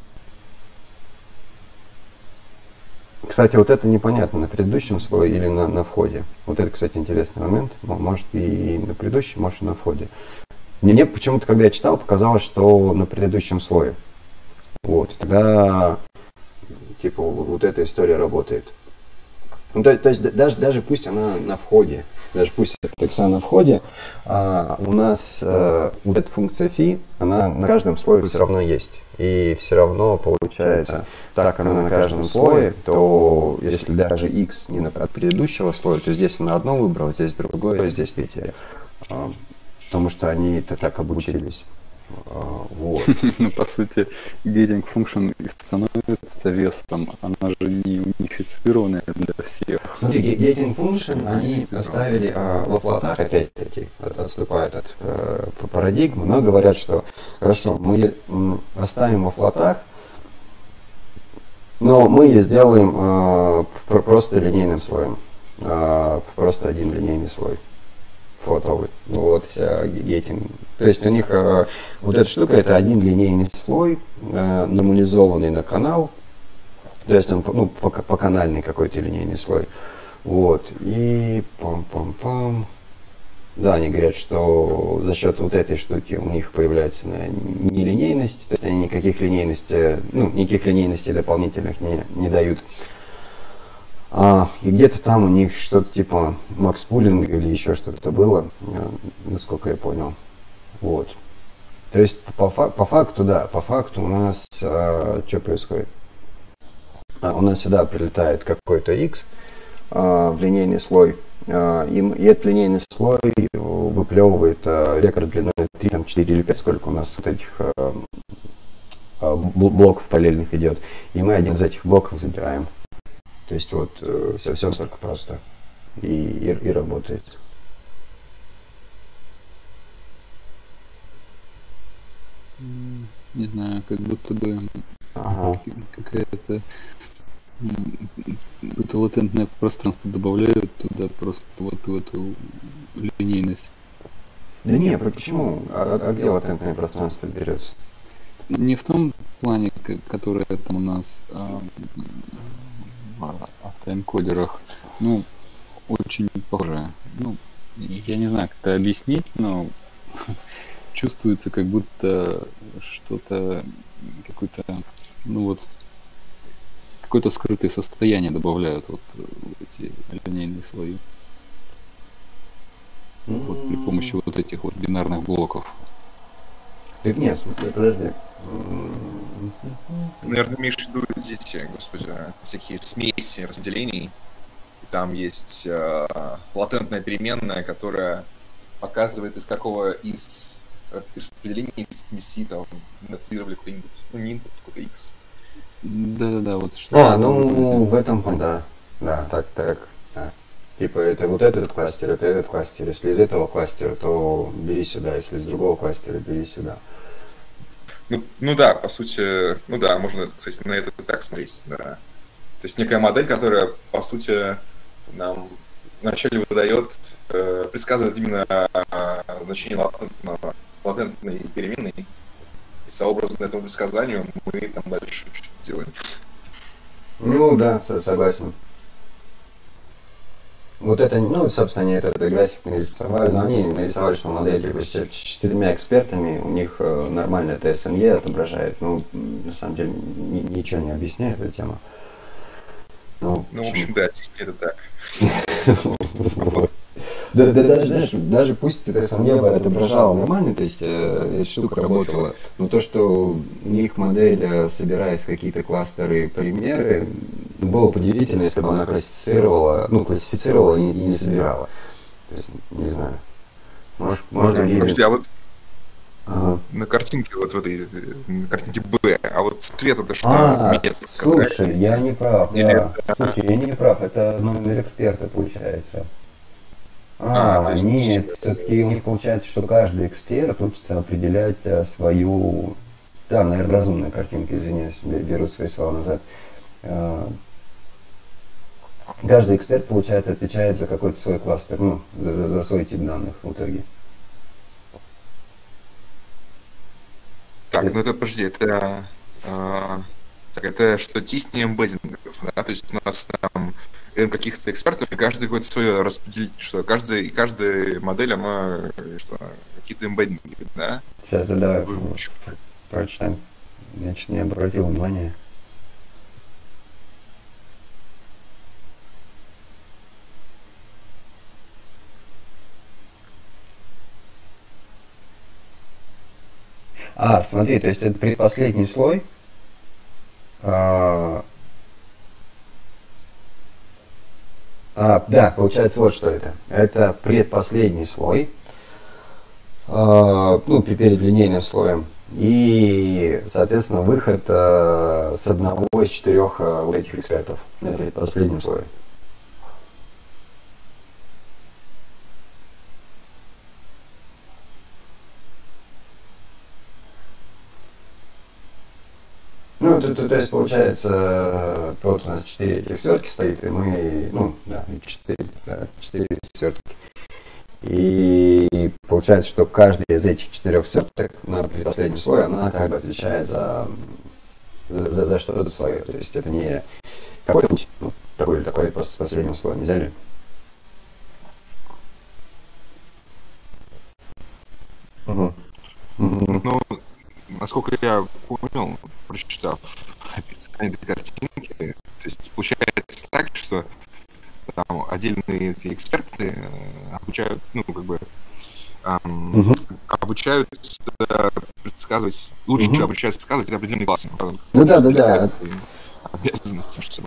Кстати, вот это непонятно, на предыдущем слое или на, на входе. Вот это, кстати, интересный момент. Может и на предыдущем, может и на входе. Мне почему-то, когда я читал, показалось, что на предыдущем слое. Вот, тогда, типа, вот эта история работает. Ну, то, то есть даже, даже пусть она на входе, даже пусть это икса на входе, а у нас а, вот эта функция фи, она на каждом слое все равно есть. И все равно получается, так как она на каждом слое, то если даже x не на, от предыдущего слоя, то здесь она одно выбрала, здесь другое, здесь третье. А, потому что они-то так обучились. А, вот. Ну, по сути, gating function и становится весом, она же не унифицированная для всех. Смотри, gating function они оставили а, во флотах, опять-таки, от, отступают от а, парадигмы, но говорят, что хорошо, мы м, оставим во флотах, но мы ее сделаем а, просто линейным слоем. А, просто один линейный слой. Флотовый. Вот вся gating. То есть у них э, вот эта штука это один линейный слой, э, нормализованный на канал. То есть он ну, по, по канальный какой-то линейный слой. Вот. И пам-пам-пам. Да, они говорят, что за счет вот этой штуки у них появляется нелинейность. То есть они никаких линейностей, ну, никаких линейностей дополнительных не, не дают. А, и где-то там у них что-то типа макс-пулинга или еще что-то было, насколько я понял. Вот. То есть по, по факту, да, по факту у нас а, что происходит? А, у нас сюда прилетает какой-то x а, в линейный слой, а, и, и этот линейный слой выплевывает а, вектор длиной три, там, четыре или пять, сколько у нас вот этих а, а, блоков параллельных идет. И мы один из этих блоков забираем. То есть вот э, все, все только просто и, и, и работает. Не знаю, как будто бы Ага. какая-то какое-то латентное пространство добавляют туда просто вот в эту линейность. Да не, почему? А, а где латентное пространство берется? Не в том плане, которое там у нас а, в таймкодерах, ну, очень похоже. Ну, я не знаю, как это объяснить, но чувствуется, как будто что-то, какой-то, ну вот, какое-то скрытое состояние добавляют вот эти линейные слои. Вот при помощи вот этих вот бинарных блоков. Так нет, смотри, подожди. Наверное, имеешь в виду эти, господи, всякие смеси разделений. И там есть э, латентная переменная, которая показывает, из какого из распределений смеси там инициировали какой-нибудь, ну не input, какой-то x. Да-да-да, вот что. А, ну в этом, да. Да, так, так. Да. Типа это вот этот кластер, это этот кластер. Если из этого кластера, то бери сюда. Если из другого кластера, бери сюда. Ну, ну да, по сути, ну да, можно, кстати, на это так смотреть, да. То есть некая модель, которая, по сути, нам вначале выдает, э, предсказывает именно э, значение латентного латентной переменной, и сообразно этому предсказанию мы там дальше что-то делаем. Ну да, согласен. Вот это, ну, собственно, они этот график нарисовали, но они нарисовали, что модель типа, с четырьмя экспертами, у них э, нормально тэ эс эн е отображает, ну, на самом деле, ни, ничего не объясняет эта тема. Ну, ну в общем, да, тести это так. Да, да, даже, знаешь, даже пусть тэ эс эн е отображало нормально, то есть э, эта штука работала, но то, что у них модель э, собирает в какие-то кластеры примеры, было бы удивительно, если бы она классифицировала, ну, классифицировала и, и не собирала. То есть, не знаю. Может, может другие... Подожди, а вот ага. на картинке, вот в этой, на картинке Б, а вот цвет это что? А, Метр, слушай, какая? я не прав, Или да. это... Слушай, я не прав, это номер эксперта получается. А, А, то есть... нет, все-таки у них получается, что каждый эксперт учится определять а, свою... Да, наверное, разумная картинка, извиняюсь, беру свои слова назад. А, каждый эксперт, получается, отвечает за какой-то свой кластер, ну, за, за свой тип данных в итоге. Так, ну это, подожди, это... А... Так, это что, тиснее эмбеддингов, да? То есть у нас там каких-то экспертов, и каждый какое-то свое распределить, что каждая, и каждая модель, она, что, какие-то эмбеддинги, да? Сейчас, да, давай прочитаем. Я чуть не обратил внимания. А, смотри, то есть это предпоследний слой. А, а, да, получается вот что это. Это предпоследний слой, а, ну, перед линейным слоем. И, соответственно, выход а, с одного из четырех а, вот этих экспертов на предпоследнем слое. Ну, то, то, то есть, получается, вот у нас четыре этих свертки стоит, и мы, ну, да, четыре, да, четыре свертки. И получается, что каждый из этих четырех сверток на предпоследнем слое, она как бы отвечает за, за, за, за что-то свое. То есть это не какой-то путь, ну, такой или такой, просто последнего слоя, нельзя ли? Угу. Угу. Ну, насколько я понял, прочитав описание этой картинки, то есть получается так, что там отдельные эти эксперты обучают, ну, как бы, эм, угу. обучают предсказывать, лучше угу. обучают предсказывать какие-то определенные классы. Ну да, да, да. Обязанности, что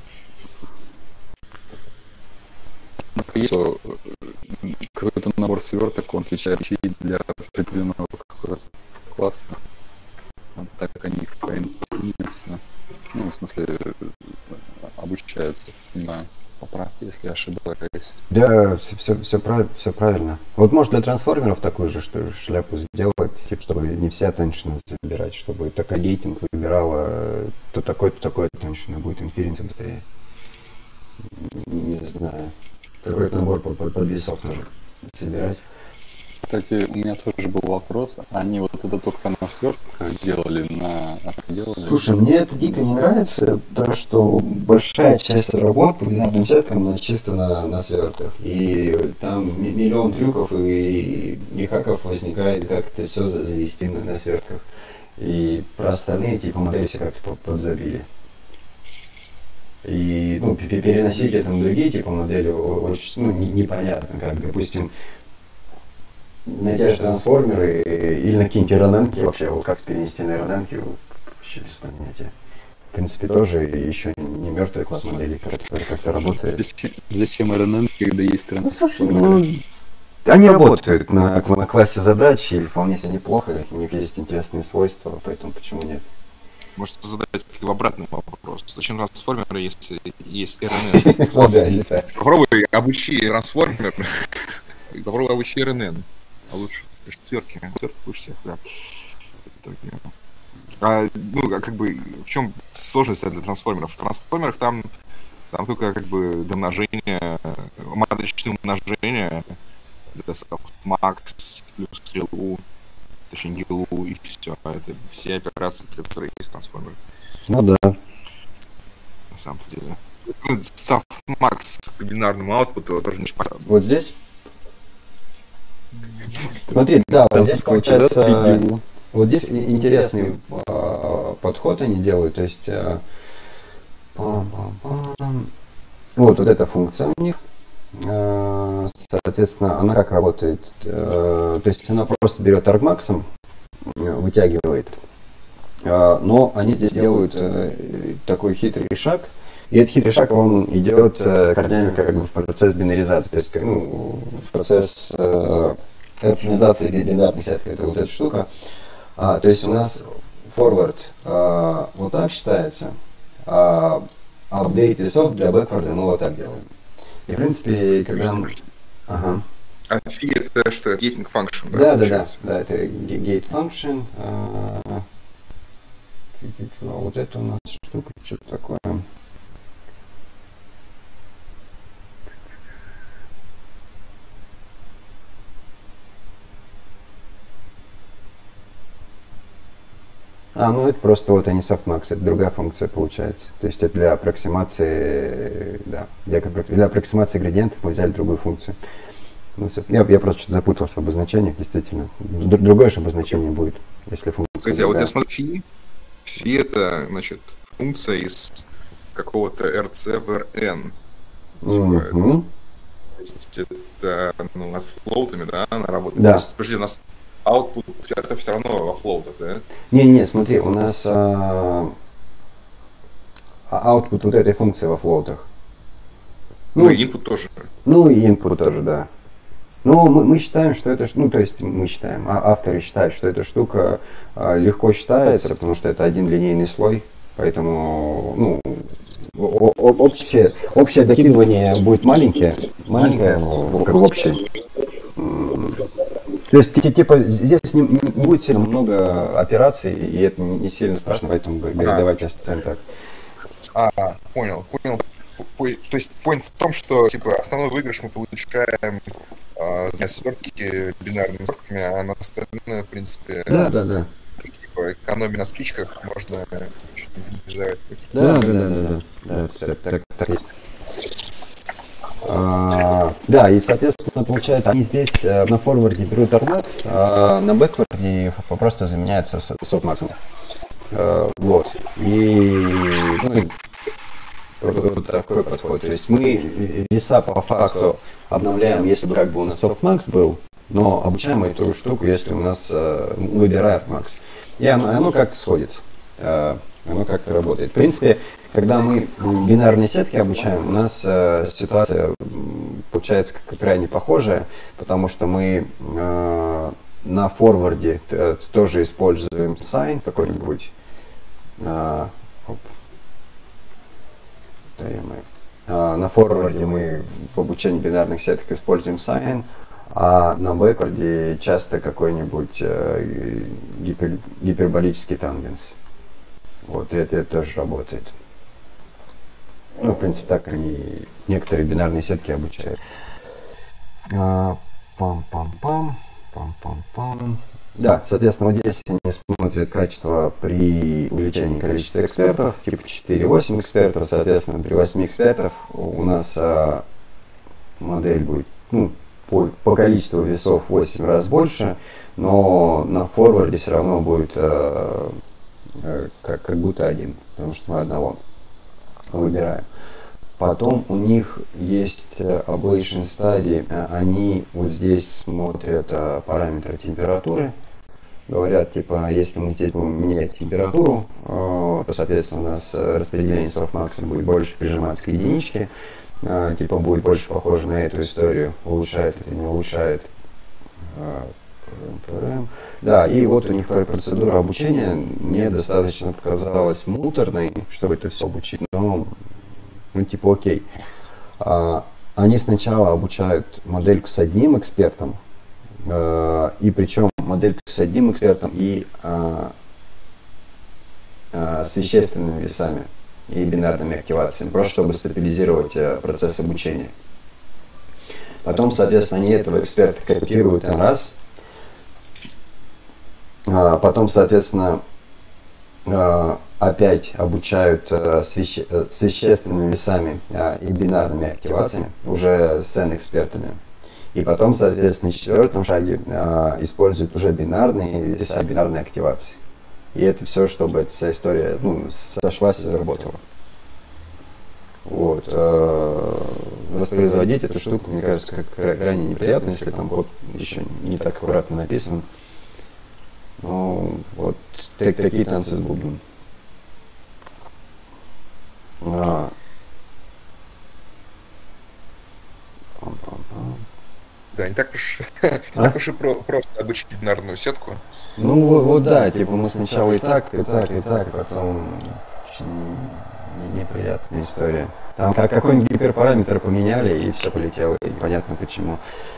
что какой-то набор сверток, он отвечает для определенного класса. Вот так они поименно, ну, в смысле, обучаются, понимаю, поправь, если ошибаюсь. Да, все, все, все, прав, все правильно. Вот может для трансформеров такую же что, шляпу сделать, чтобы не все attention забирать, чтобы такая гейтинг выбирала то такой, то такой attention, будет инференция быстрее. Не знаю. Какой-то набор под, под, под весов нужно собирать. Кстати, у меня тоже был вопрос. Они вот это только на свертках делали, на... делали? Слушай, мне это дико не нравится, то что большая часть работ по бинарным сеткам она чисто на, на свертках. И там миллион трюков и, и хаков возникает, как это все завести на, на свертках. И про остальные типа модели все как-то подзабили. И ну, переносить это на другие типа модели очень ну, непонятно, как, допустим, на те же трансформеры или на какие-нибудь РННки вообще, вот как перенести на РННки, вообще без понятия. В принципе, тоже еще не мертвый класс моделей, который как-то работает. Зачем, зачем РНН, когда есть трансформеры? Ну, слушай, ну, они работают на, на классе задач, и вполне себе неплохо, у них есть интересные свойства, поэтому почему нет? Может задать в обратный вопрос. Зачем трансформеры, если есть РНН? О, да, или так. Попробуй обучи трансформер, попробуй обучи РНН. А лучше четверки, четверки лучше всех, да. А, ну, а как бы, в чем сложность для трансформеров? В трансформерах там, там только как бы домножение, матричное умножение, софтмакс плюс стрелу. точнее, ди эл ю и все. Это все операции, которые есть в трансформере. Ну да. На самом деле. Ну, softmax к бинарному аутпуту тоже не понятно. Вот здесь? Смотри, да, вот здесь получается, вот здесь интересный а, подход они делают, то есть а, пам-пам-пам. Вот, вот эта функция у них, а, соответственно, она как работает, а, то есть она просто берет argmax, вытягивает, а, но они здесь делают а, такой хитрый шаг. И этот хитрый шаг, он идет э, корнями как бы в процесс бинаризации, то есть ну, в процесс э, оптимизации бинарной сетки, это вот эта штука. А, то есть у нас forward а, вот так считается, а update и soft для бэкворда мы вот так делаем. И в принципе, когда мы... Ага. А фи это что? Gating function, да? Да, да, да, да, это gate function. А, вот это у нас штука, что-то такое. А, ну это просто вот они softmax, это другая функция получается. То есть это для аппроксимации, да, для, для аппроксимации градиентов мы взяли другую функцию. Ну, я, я просто что-то запутался в обозначениях, действительно. Другое же обозначение будет, если функция. Кстати, а вот я смотрю фи. Фи это, значит, функция из какого-то эр си в эр эн. Mm-hmm. То есть это, ну, над флоутами, да, она работает. Да. То есть, подожди, у нас output это все равно во флоутах, да? Не-не, смотри, у нас а, output вот этой функции во флоутах. Ну, ну и input тоже. Ну и input тоже, да. Ну, мы, мы считаем, что это, ну, то есть мы считаем, а авторы считают, что эта штука а, легко считается, потому что это один линейный слой, поэтому, ну, о- о- общее, общее докидывание будет маленькое, маленькое, ну, как общее. То есть, типа, здесь не, не будет сильно много операций, и это не сильно страшно, поэтому говорю, а. давайте оставим так. А, понял, понял. То есть, point в том, что, типа, основной выигрыш мы получаем а, за свертки бинарными свертками, а на остальное, в принципе, да, да, да. Типа, экономия на спичках, можно чуть-чуть бежать. Да, да, да, да, да, да, так, так, так есть. А, да, и, соответственно, получается, они здесь э, на форварде берут argmax, а на бэкварде просто заменяются softmax. А, вот. И ну, вот, вот такой подход. То есть мы веса по факту обновляем, если бы как бы у нас softmax был, но обучаем эту штуку, если у нас э, выбираем argmax. И оно, оно как-то сходится. Э, оно как-то работает. В принципе, когда мы бинарные сетки обучаем, у нас э, ситуация получается крайне похожая, потому что мы э, на форварде тоже используем sign какой-нибудь. Э, э, на форварде мы в обучении бинарных сеток используем sign, а на бэкварде часто какой-нибудь э, гипер, гиперболический тангенс. Вот, и это, это тоже работает. Ну, в принципе, так они некоторые бинарные сетки обучают. А, пам-пам-пам, пам-пам-пам. Да, соответственно, вот здесь они смотрят качество при увеличении количества экспертов, типа четыре-восемь экспертов, соответственно, при восьми экспертов у нас а, модель будет, ну, по, по количеству весов восемь раз больше, но на форварде все равно будет а, как, как будто один, потому что мы одного выбираем. Потом у них есть ablation study, они вот здесь смотрят параметры температуры, говорят, типа, если мы здесь будем менять температуру, то, соответственно, у нас распределение softmax будет больше прижиматься к единичке, типа, будет больше похоже на эту историю, улучшает это, не улучшает. Да, и вот у них процедура обучения мне достаточно показалась муторной, чтобы это все обучить, но, ну, типа, окей. А, они сначала обучают модельку с одним экспертом, а, и причем модельку с одним экспертом и а, а, с вещественными весами и бинарными активациями, просто чтобы стабилизировать а, процесс обучения. Потом, соответственно, они этого эксперта копируют раз, А, потом, соответственно, а, опять обучают а, с, веще, с вещественными весами а, и бинарными активациями, уже с N-экспертами. И потом, соответственно, в четвертом шаге а, используют уже бинарные веса, бинарные активации. И это все, чтобы эта вся история ну, сошлась и заработала. Вот. А, воспроизводить эту штуку, мне кажется, как крайне неприятно, если там код еще не так аккуратно написан. Ну, вот так, такие танцы с бубном. А. Да, не так уж, А? не так уж и про, просто обучить бинарную сетку. Ну вот, вот да, типа мы сначала и так, и так, и так, потом очень не- неприятная история. Там как какой-нибудь гиперпараметр поменяли, и все полетело, и понятно почему.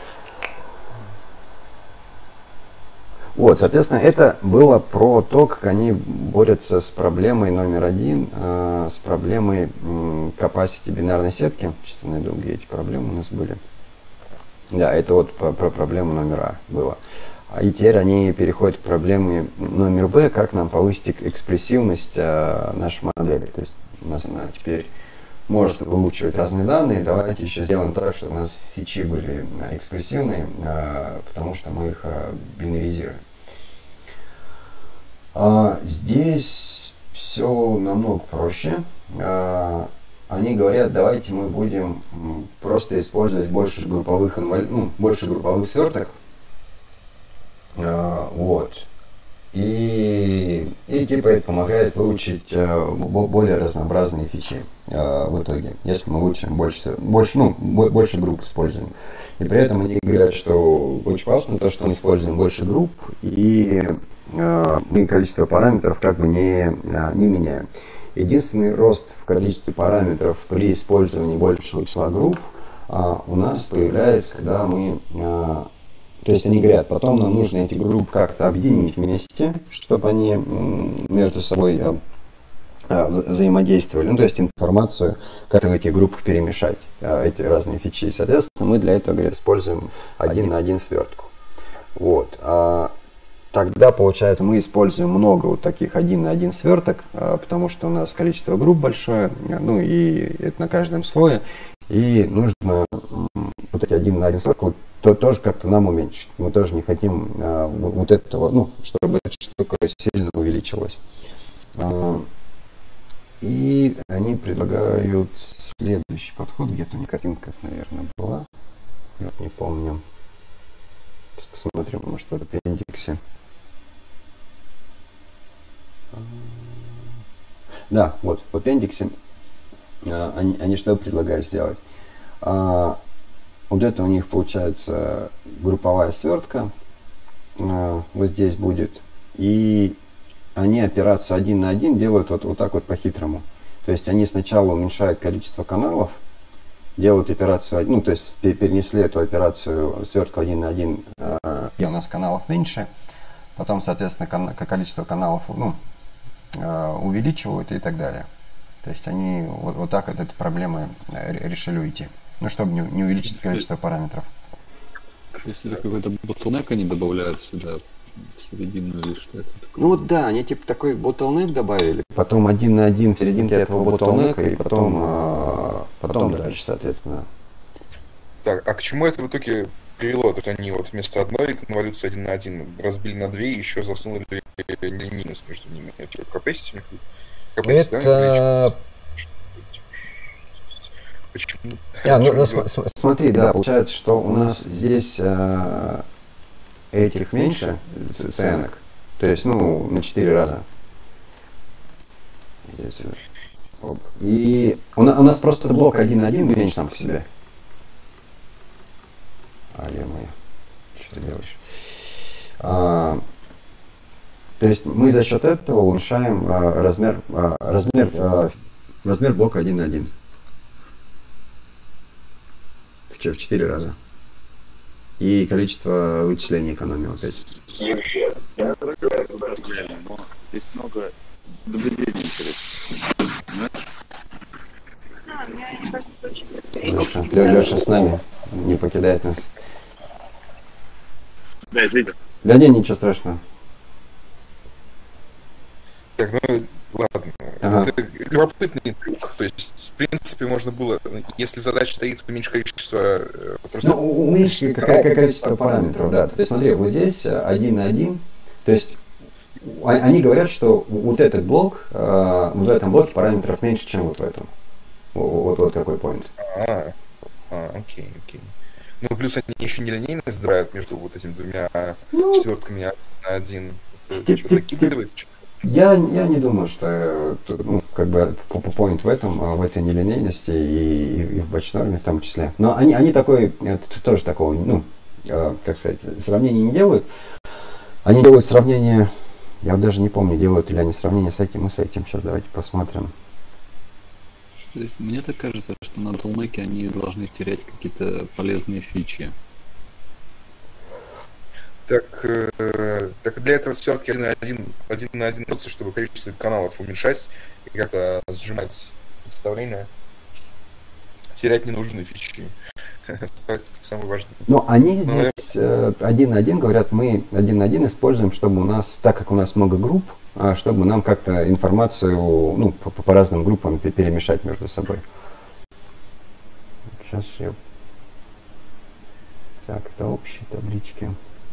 Вот, соответственно, это было про то, как они борются с проблемой номер один, э, с проблемой м, capacity бинарной сетки. Сейчас я найду, где эти проблемы у нас были. Да, это вот про, про проблему номер А было. А и теперь они переходят к проблеме номер Б, как нам повысить экспрессивность э, нашей модели. То есть у нас она теперь может выучивать разные данные. Давайте еще сделаем так, чтобы у нас фичи были экспрессивные, э, потому что мы их э, бинаризируем. А здесь все намного проще. А, они говорят, давайте мы будем просто использовать больше групповых, инвалид... ну, больше групповых сверток. А, вот. И, и типа это помогает выучить а, более разнообразные фичи а, в итоге, если мы учим больше, больше, ну, больше групп используем. И при этом они говорят, что очень классно то, что мы используем больше групп, и а, мы количество параметров как бы не, а, не меняем. Единственный рост в количестве параметров при использовании большего числа групп а, у нас появляется, когда мы... А, То есть они говорят, потом нам нужно эти группы как-то объединить вместе, чтобы они между собой взаимодействовали. Ну, то есть информацию, как в этих группах перемешать, эти разные фичи. Соответственно, мы для этого, говорят, используем один на один свертку. Вот. А тогда, получается, мы используем много вот таких один на один сверток, потому что у нас количество групп большое, ну и это на каждом слое. И нужно вот эти один на один свертку то тоже как-то нам уменьшить. Мы тоже не хотим а, вот этого, ну, чтобы эта штука сильно увеличилась. А, и они предлагают следующий подход. Где-то у них картинка, наверное, была. Я не помню. Сейчас посмотрим, может, в аппендиксе. Да, вот, в аппендиксе а, они, они что предлагают сделать? А, Вот это у них получается групповая свертка. А, вот здесь будет. И они операцию один на один делают вот, вот так вот по-хитрому. То есть они сначала уменьшают количество каналов, делают операцию, ну то есть перенесли эту операцию свертку один на один, а, где у нас каналов меньше. Потом, соответственно, кан- количество каналов ну, а, увеличивают и так далее. То есть они вот, вот так от этой проблемы решили уйти. Ну, чтобы не, не увеличить количество параметров. Если это какой-то bottleneck они добавляют сюда, в середину или что это такое? Ну вот да, они типа такой bottleneck добавили. Потом один на один в серединке этого bottleneck, и потом, а, потом дальше, соответственно. Так, а к чему это в итоге привело? То есть они вот вместо одной конволюции один на один разбили на две и еще засунули минус между ними. Это capacity у них? Capacity, да, Это... Почему? А, ну, ну, см- см- смотри, да, получается, что у нас здесь э, этих меньше сценок, то есть, ну, на четыре раза. Здесь, оп. И у, на- у нас просто блок один на один меньше сам по себе. А, е-мое, что ты делаешь? А, то есть мы за счет этого уменьшаем а, размер, а, размер, а, размер блока один на один. В четыре раза. И количество вычислений экономим опять. Но здесь много наблюдений интересных. Леша, Леша с нами, не покидает нас. Да, извините. Да не, ничего страшного. Так, ну, ладно. Ага. Это любопытный трюк. То есть, в принципе, можно было, если задача стоит уменьшить количество... э, просто- Ну, уменьшить какое количество параметров, да. То есть, смотри, вот здесь один на один. То есть, а- они говорят, что вот этот блок, э, вот в этом блоке параметров меньше, чем вот в этом. Вот, вот какой point. А, а, окей, окей. Ну, плюс они еще нелинейно сдирают между вот этими двумя Ну, четвертками один на один. Это Тип- что-то тип- накидывает. Я, я не думаю, что э, тут, ну, как бы по по point в этом, а, в этой нелинейности и, и, и в бэчнорме в том числе. Но они, они такой, э, т- тоже такого, ну, э, как сказать, сравнения не делают. Они делают сравнение, я вот даже не помню, делают ли они сравнение с этим и с этим. Сейчас давайте посмотрим. То есть мне так кажется, что на Долмеке они должны терять какие-то полезные фичи. Так, э, так для этого все-таки один на один, один на один, просто чтобы количество каналов уменьшать и как-то сжимать представление. Терять ненужные фичи. Стать самым важным. Но они Ну, здесь э, один на один говорят, мы один на один используем, чтобы у нас, так как у нас много групп, а, чтобы нам как-то информацию, ну, по, по разным группам пе- перемешать между собой. Сейчас я... Так, это общие таблички.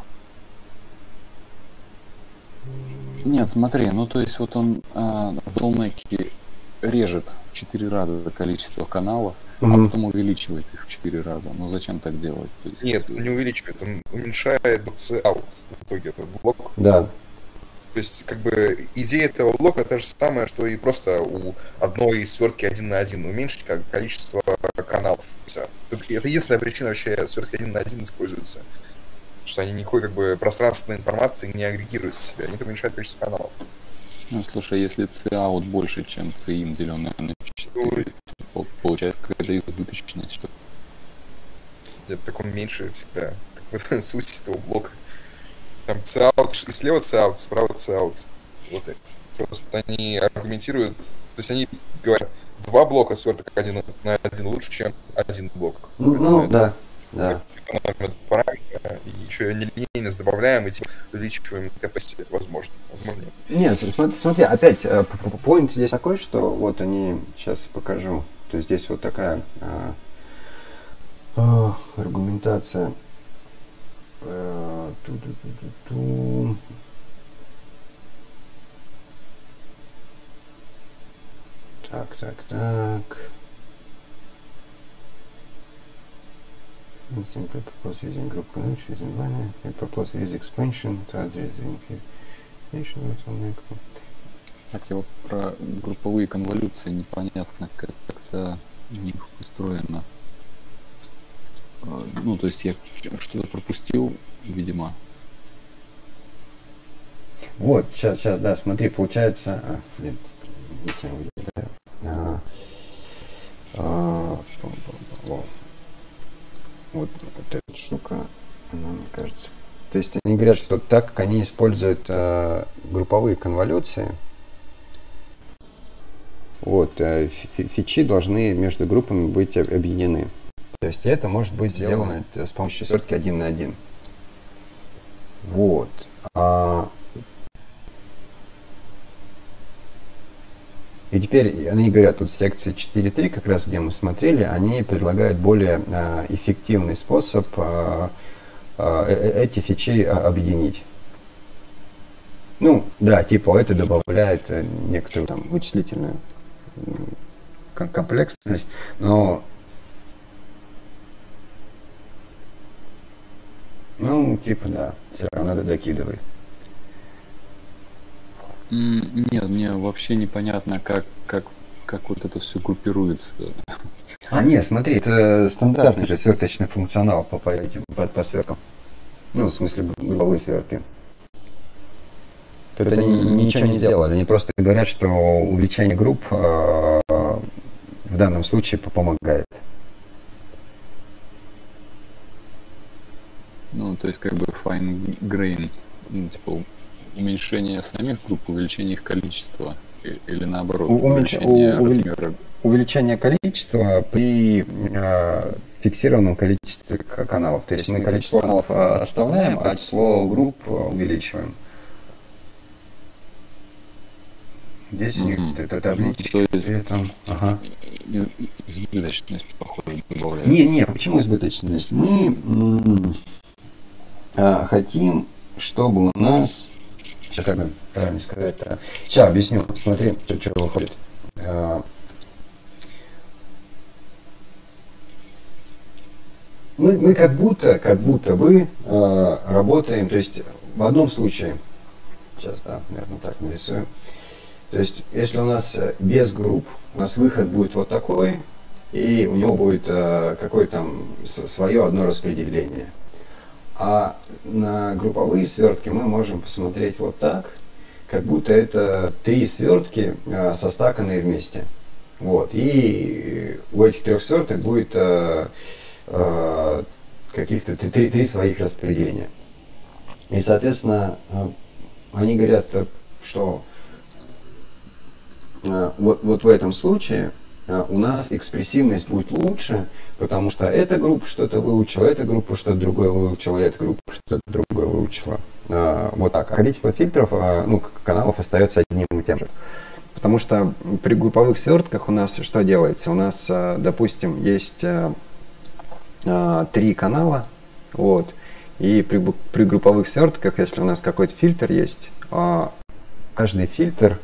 Нет, смотри, ну то есть вот он а, в Долмеке режет в четыре раза количество каналов, Мгм. а потом увеличивает их в четыре раза. Ну зачем так делать? То есть, Нет, не увеличивает, он уменьшает би си out в итоге этот блок. Да. То есть, как бы, идея этого блока та же самая, что и просто у одной свертки один на один уменьшить как количество каналов. Всё. Только это единственная причина вообще свертки один на один используется. Что они никакой, как бы, пространственной информации не агрегируют в себя, они только уменьшают количество каналов. ну слушай, если C-out больше, чем C-in, деленное на четыре, то получается какая-то избыточность. Что... Нет, так он меньше всегда. Так в этом суть этого блока. Там C-out, и слева C-out, справа C-out. Вот и. Просто они аргументируют, то есть они говорят, два блока сверток один на один лучше, чем один блок. Ну, ну, да, да. Параметры, и еще нелинейность добавляем, и тем увеличиваем capacity, возможно. Возможно. Нет, смотри, смотри, опять, э, п- п- point здесь такой, что вот они, сейчас покажу, то есть здесь вот такая а, а, аргументация. Э, ту-ду-ду-ду-ду. Так, так, так. And simply propose using group convention using binary and propose with expansion to address the infinity of. Кстати, вот про групповые конволюции непонятно, как как-то у них устроено. А, Ну, то есть я что-то пропустил, видимо. Вот, сейчас, сейчас, да, смотри, получается, а, блин, не тем выделяю. А, а, бу- бу- бу- вот, вот эта штука, она, мне кажется. То есть они говорят, что так как они используют а, групповые конволюции, вот, а, фи- фичи должны между группами быть об- объединены. То есть это может быть сделано с помощью свертки один на один. Вот. А, И теперь они говорят, тут в секции четыре точка три, как раз где мы смотрели, они предлагают более а, эффективный способ а, а, э- эти фичи а, объединить. Ну, да, типа это добавляет э, некоторую там вычислительную м, ком- комплексность, но ну, типа, да, все равно надо докидывать. М, Нет, мне вообще непонятно, как, как, как вот это все группируется. А нет, смотри, это стандартный же сверточный функционал по, по, этим, по, по сверкам. Ну, в смысле, групповые сверки. Тут они ничего не сделали, они просто говорят, что увеличение групп э, в данном случае помогает. Ну, то есть как бы fine grain, ну, типа уменьшение самих групп, увеличение их количества. И- Или наоборот, У- уменьш- увеличение у- увели- размера. Увеличение количества при э, фиксированном количестве к- каналов. То есть мы количество каналов э, оставляем, а число групп э, увеличиваем. Здесь у них Мгм. это Ну, таблички, то есть при этом, ага. из- избыточность, похоже, Не, добавляется. не, почему избыточность? Мы м, а, хотим, чтобы у нас, сейчас как бы правильно сказать-то, сейчас объясню, смотри, что, что выходит. А, Мы, мы как будто, как будто бы э, работаем, то есть в одном случае, сейчас, да, наверное, так нарисуем. То есть, если у нас э, без групп, у нас выход будет вот такой, и у него будет э, какое-то там с- свое одно распределение. А на групповые свертки мы можем посмотреть вот так, как будто это три свертки э, состаканные вместе. Вот. И у этих трех сверток будет э, э, каких-то три, три- три своих распределения. И, соответственно, э, они говорят, э, что э, вот, вот в этом случае э, у нас экспрессивность будет лучше, потому что эта группа что-то выучила, эта группа что-то другое выучила, эта группа что-то другое выучила. Э, Вот так. А количество фильтров, э, ну, к- каналов остается одним и тем же. Потому что при групповых свертках у нас что делается? У нас, э, допустим, есть э, э, три канала, вот, и при, бу- при групповых свертках, если у нас какой-то фильтр есть, а каждый фильтр,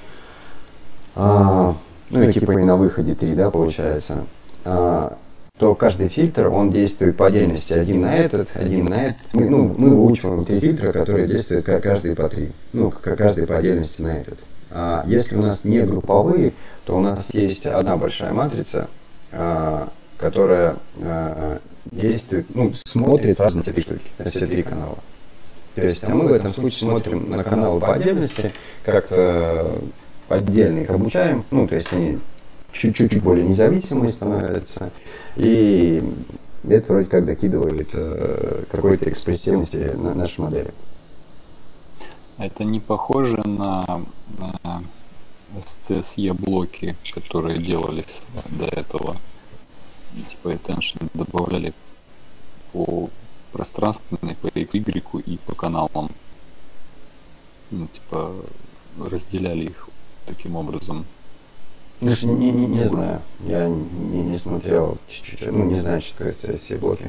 а, ну и типа и на выходе три, да, получается, а, то каждый фильтр, он действует по отдельности, один на этот, один на этот. Мы, ну, мы выучиваем три фильтра, которые действуют ка- каждый по три, ну, к- каждый по отдельности на этот. А если у нас не групповые, то у нас есть одна большая матрица, а, которая а, действует, ну, смотрит сразу на все три штуки, на все три канала. То есть, а мы в этом случае смотрим на каналы по отдельности, как-то отдельно их обучаем, ну, то есть они чуть-чуть более независимые становятся, и это вроде как докидывает э, какой-то экспрессивности на нашей модели. Это не похоже на, на эс си эс и блоки, которые делались до этого. Типа attention добавляли по пространственной, по X, Y и по каналам. Ну, типа разделяли их таким образом. Слушай, не, не, не знаю, я не, не смотрел, чуть-чуть, ну, не знаю, что такое си блоки.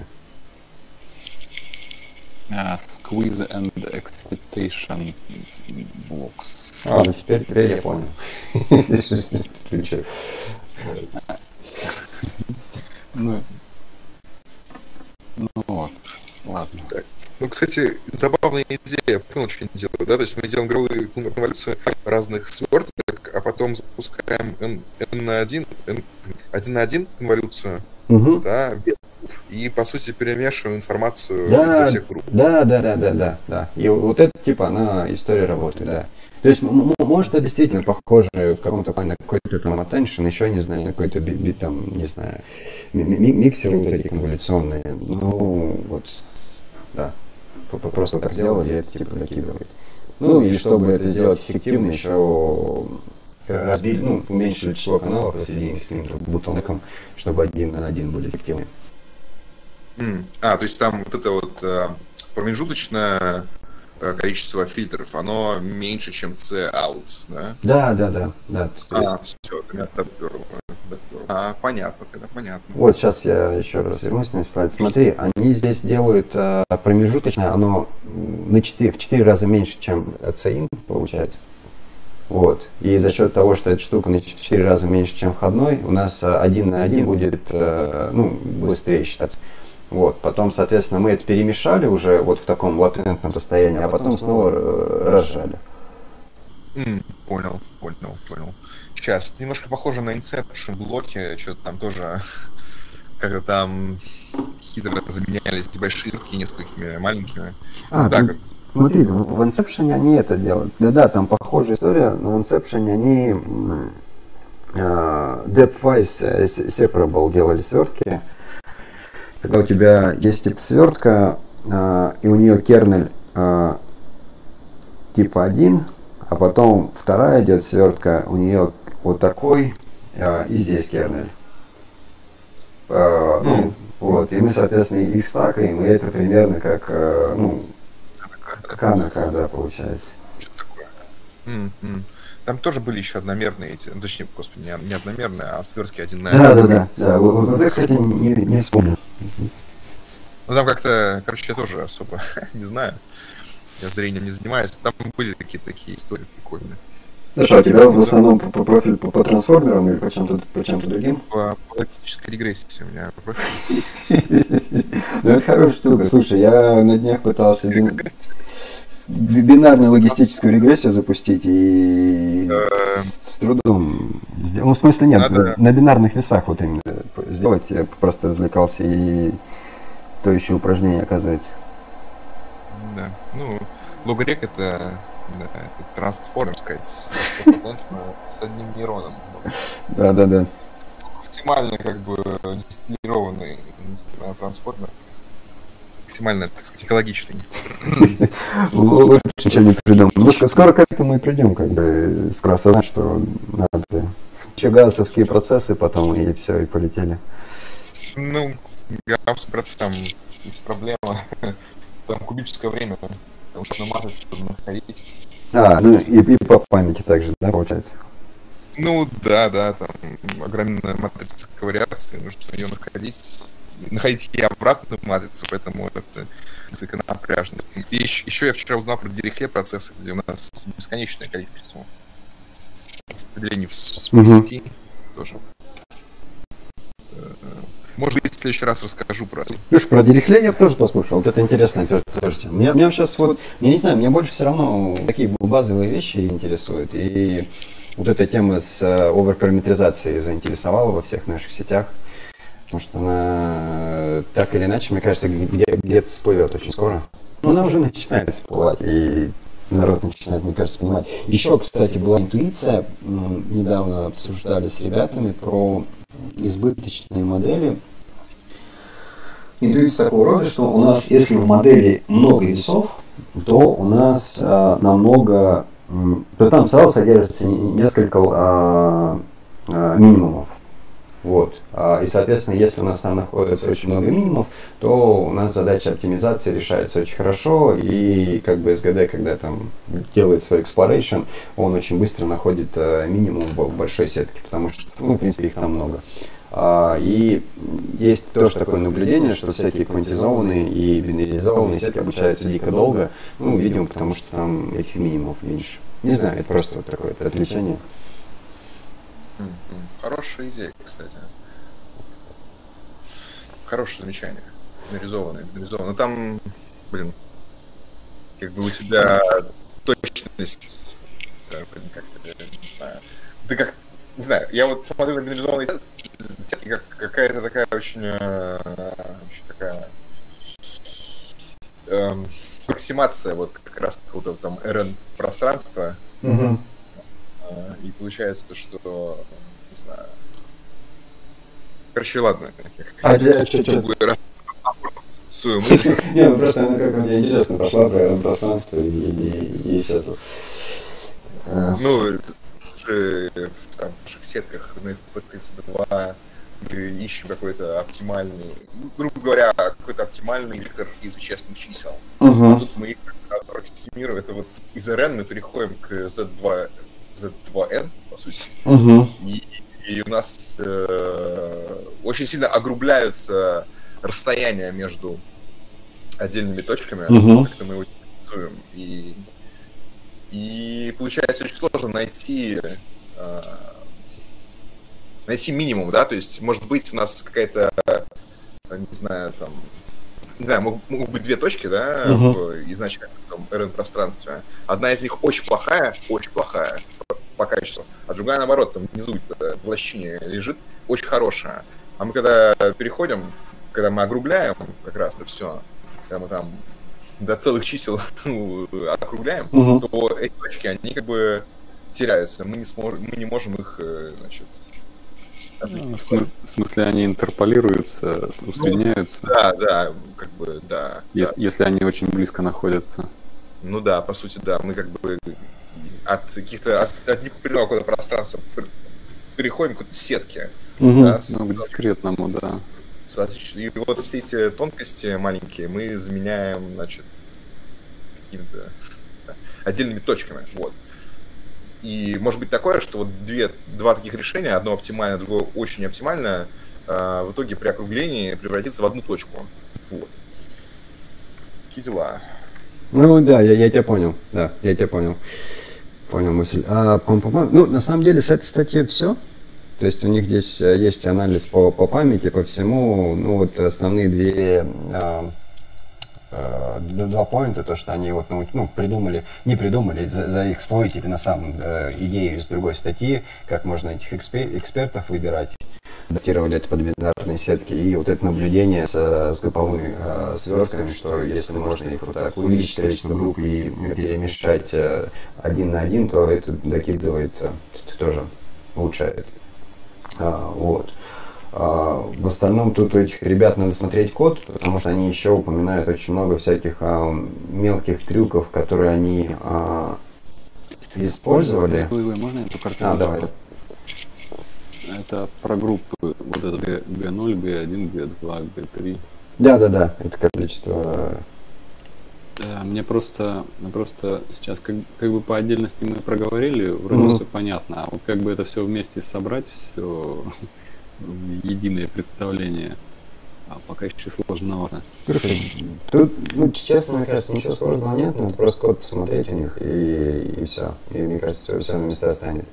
А, squeeze and excitation blocks. А, ну теперь, теперь я понял. Ключи. Ну, ну вот, ладно. Ну, кстати, забавная идея, я понял, что они делают, да, то есть мы делаем игровые конволюции разных сверток, а потом запускаем N, N на один, N, один на один конволюцию, Угу. да, без групп, и, по сути, перемешиваем информацию Да, для всех групп. да, да, да, да, да, да. И вот это типа она история работы, да. То есть, м- м- может, это действительно похоже в каком-то плане на какой-то там attention, еще не знаю, на какой-то би- би- там, не знаю, ми- ми- миксеры вот эти конволюционные. Ну, вот, да. П- п- Просто так сделали, и это типа докидывает. Ну, и чтобы это сделать эффективно, еще разбили, ну, уменьшили число каналов, соединили с каким-то бутонником, чтобы один на один были эффективны. М, А, то есть там вот это вот э, промежуточное э, количество фильтров, оно меньше, чем C-out, да? Да, да, да, да. То есть- А, все, ты меня допёрло, допёрло. А, понятно, тогда понятно. Вот сейчас я еще раз вернусь на слайд. Смотри, они здесь делают э, промежуточное, оно м, на четыре, в четыре раза меньше, чем C-in получается. Вот. И за счет того, что эта штука на четыре раза меньше, чем входной, у нас э, один на один будет э, ну, быстрее считаться. Вот. Потом, соответственно, мы это перемешали уже вот в таком латентном состоянии, а потом снова э, разжали. М, Понял, понял, понял. Сейчас, немножко похоже на Inception блоки, что-то там тоже, как-то там хитро заменялись большие свертки несколькими маленькими. А, Ну, так, ну, смотри, в в Inception они это делают. Да-да, там похожая история, но в Inception они м, э, depth-wise э, se- separable делали свертки. Когда у тебя есть эта свертка, э, и у нее кернель э, типа один, а потом вторая идет свертка, у нее вот такой, э, и здесь кернель. Э, ну, вот, и мы, соответственно, их стакаем, и это примерно как, э, ну, К на К, да, получается. что такое? М, м. Там тоже были еще одномерные эти, ну, точнее, господи, не, не одномерные, а свертки один на Да, да, да, да. Вот, вот это, кстати, не, не вспомнил. Ну там как-то, короче, я тоже особо не знаю. Я зрением не занимаюсь. Там были какие-то такие истории прикольные. Ну что, у тебя в основном по, по профилю по, по трансформерам или по чем-то по чем-то другим? По, по логической регрессии у меня профиль. Ну это хорошая штука. Слушай, я на днях пытался бинарную логистическую регрессию запустить и с трудом сделал. Ну в смысле нет, на бинарных весах вот именно сделать. Я просто развлекался и то еще упражнение оказывается. Да, ну логорек это... Да, это трансформер, сказать, с одним нейроном. Да, да, да. Максимально как бы дистиллированный трансформер. Максимально, так сказать, экологичный. Лучше, чем не придумал. Ну, скоро к этому и придем, как бы, скоро осознать, что надо еще гауссовские процессы потом, и все, и полетели. Ну, гауссовский процесс, там есть проблема, там кубическое время. Потому что надо чтобы находить. А, ну и, и по памяти также, да, получается? Ну да, да, там огромная матрица вариации, нужно ее находить. Находить и обратную матрицу, поэтому это несколько напряжно. И еще, еще я вчера узнал про Дирихле процессы, где у нас бесконечное количество распределений в смеси угу. тоже. Может быть, в следующий раз расскажу про... Слушай, про Дирихле я тоже послушал. Вот это интересно. Тоже. Меня, меня сейчас вот, я не знаю, меня больше все равно такие базовые вещи интересуют. И вот эта тема с оверпараметризацией заинтересовала во всех наших сетях. Потому что она так или иначе, мне кажется, где-то всплывет очень скоро. Но она уже начинает всплывать. И народ начинает, мне кажется, понимать. Еще, кстати, была интуиция. Недавно обсуждали с ребятами про избыточные модели. Интуиция такого рода, что у нас, если в модели много весов, то у нас а, намного, то там сразу содержится несколько а, а, минимумов. Вот. А, и, соответственно, если у нас там находится очень много минимумов, то у нас задача оптимизации решается очень хорошо, и как бы эс гэ дэ, когда там делает свой exploration, он очень быстро находит а, минимум в большой сетке, потому что, ну, в принципе, их там много. А, и есть тоже такое наблюдение, что всякие квантизованные и бинаризованные сетки обучаются дико долго, ну, видимо, потому что там этих минимумов меньше. Не знаю, это просто вот такое отвлечение. Хорошая идея, кстати. Хорошее замечание. Бинаризованное, бинаризованное. Но там, блин, как бы у тебя точность, как-то, не знаю. Да как, не знаю, я вот смотрю на бинаризованные сетки, как какая-то такая очень, очень такая эм, аппроксимация вот как раз какого-то там эр эн пространства. Mm-hmm. И получается, что, не знаю... Короче, ладно. А я что-то... Свою мысль. Не, ну просто она как мне интересно пошла про пространство и все тут. Ну, же в наших сетках на эф пи тридцать два мы ищем какой-то оптимальный, грубо говоря, какой-то оптимальный вектор из вещественных чисел. А тут мы их аппроксимируем. Это вот из эр эн мы переходим к зет два зет два эн, по сути. Uh-huh. И, и у нас э, очень сильно огрубляются расстояния между отдельными точками, uh-huh. как-то мы его рисуем. И, и получается очень сложно найти, э, найти минимум, да, то есть может быть у нас какая-то, не знаю, там, не знаю, могут, могут быть две точки, да, uh-huh. в изначальном эр эн пространстве. Одна из них очень плохая, очень плохая по качеству, а другая, наоборот, там внизу в лощине лежит, очень хорошая. А мы когда переходим, когда мы огрубляем как раз это все, когда мы там до целых чисел ну, округляем, uh-huh. то эти точки, они как бы теряются. Мы не сможем, мы не можем их, значит, в, смысле, в смысле, они интерполируются, усредняются? Ну, да, да, как бы, да. Если, да. если они очень близко находятся. Ну да, по сути, да. Мы как бы от каких-то, от, от непопулярного какого-то пространства переходим к какой-то сетке. Угу. Да, ну, к дискретному, да. И вот все эти тонкости маленькие мы заменяем, значит, какими-то отдельными точками. Вот. И может быть такое, что вот две, два таких решения, одно оптимальное, другое очень оптимальное, в итоге при округлении превратится в одну точку. Вот. Какие дела? Ну да, я, я тебя понял, да, я тебя понял. Понял мысль. А, пам -пам -пам. Ну, на самом деле, с этой статьей все. То есть у них здесь есть анализ по, по памяти, по всему. Ну, вот основные две... А, два поинта, то, что они вот, ну, ну, придумали, не придумали, за, заэксплойтили на самом э, идею из другой статьи, как можно этих экспер, экспертов выбирать, адаптировали это под бинарные сетки, и вот это наблюдение с, с групповыми э, свертками, что если можно их вот так увеличить количество групп и перемешать э, один на один, то это докидывает, э, тоже улучшает. А, вот. В остальном тут у этих ребят надо смотреть код, потому что они еще упоминают очень много всяких а, мелких трюков, которые они а, использовали. Ой, ой, можно эту картинку? А, давай. Это про группы. Вот это джи ноль, джи один, джи два, джи три. Да, да, да. Это количество. Мне просто, просто сейчас как, как бы по отдельности мы проговорили, вроде mm-hmm. все понятно, а вот как бы это все вместе собрать, все в единое представление, а пока еще сложновато. Тут, ну, честно, мне кажется, ничего сложного нет, надо просто код посмотреть у них, и, и все. И мне кажется, все, все на места станет.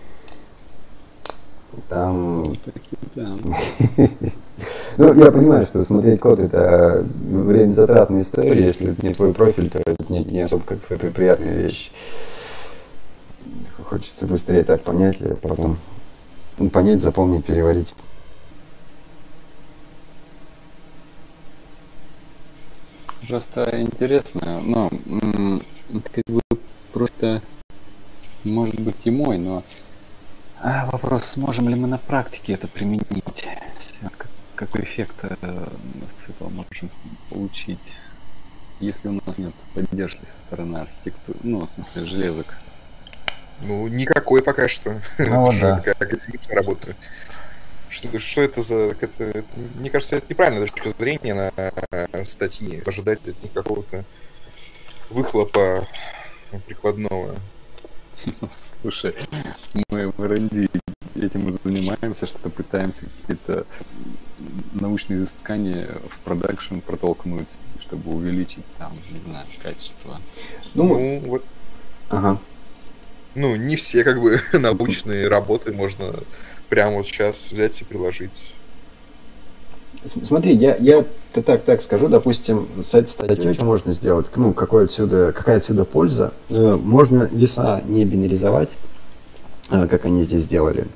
Там... Вот такие, да. Ну, я понимаю, что смотреть код — это время затратная история, если это не твой профиль, то это не, не особо как приятная вещь. Хочется быстрее так понять, а потом понять, запомнить, переварить. Просто интересно, но как бы просто может быть и мой, но а, вопрос, сможем ли мы на практике это применить, как, какой эффект э, с этого можем получить, если у нас нет поддержки со стороны архитектуры, ну, в смысле, железок. Ну, никакой пока что. Ну, это да. Такая академичная работа. Что, что это за... Это, это, мне кажется, это неправильная точка зрения на статьи. Ожидать от них какого-то выхлопа прикладного. Слушай, мы в эр энд ди этим занимаемся, что-то пытаемся какие-то научные изыскания в продакшн протолкнуть, чтобы увеличить там, не знаю, качество. Ну, ну вот... Ага. Ну, не все, как бы, научные работы можно прямо вот сейчас взять и приложить. Смотри, я, я так, так скажу, допустим, с этой статьей что можно сделать? Ну, какой отсюда, какая отсюда польза? Можно веса не бинаризовать, как они здесь сделали.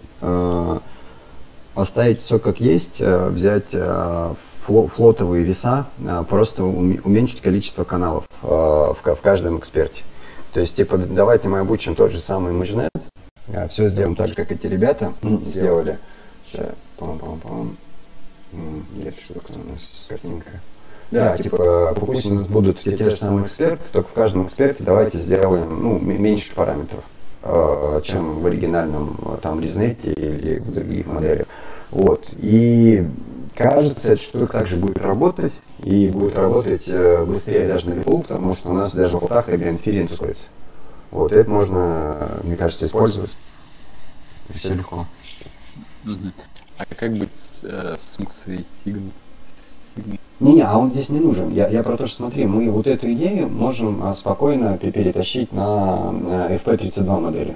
Оставить все как есть, взять флотовые веса, просто уменьшить количество каналов в каждом эксперте. То есть, типа, давайте мы обучим тот же самый ImageNet, все сделаем так же, как эти ребята сделали. Сейчас, пам-пам-пам. Где эта штука у нас, картинка? Да, типа, пусть у нас будут те, те же самые эксперты, только в каждом эксперте давайте сделаем, ну, меньше параметров, чем в оригинальном там ResNet или в других моделях. Вот. И кажется, эта штука также будет работать, и будет работать э, быстрее даже на липу, потому что у нас даже в алтах тогда инференс ускорится. Вот, это можно, мне кажется, использовать. И все легко. Uh-huh. А как быть э, с функцией Sign? Sign? Не-не, а он здесь не нужен. Я, я про то, что смотри, мы вот эту идею можем а, спокойно перетащить на, на эф пи тридцать два модели.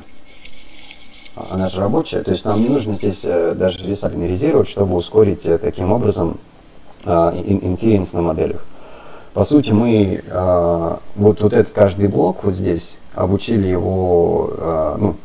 Она же рабочая, то есть нам не нужно здесь э, даже веса бинаризировать, чтобы ускорить э, таким образом э, инференс на моделях. По сути, мы э, вот, вот этот каждый блок вот здесь обучили его, э, ну,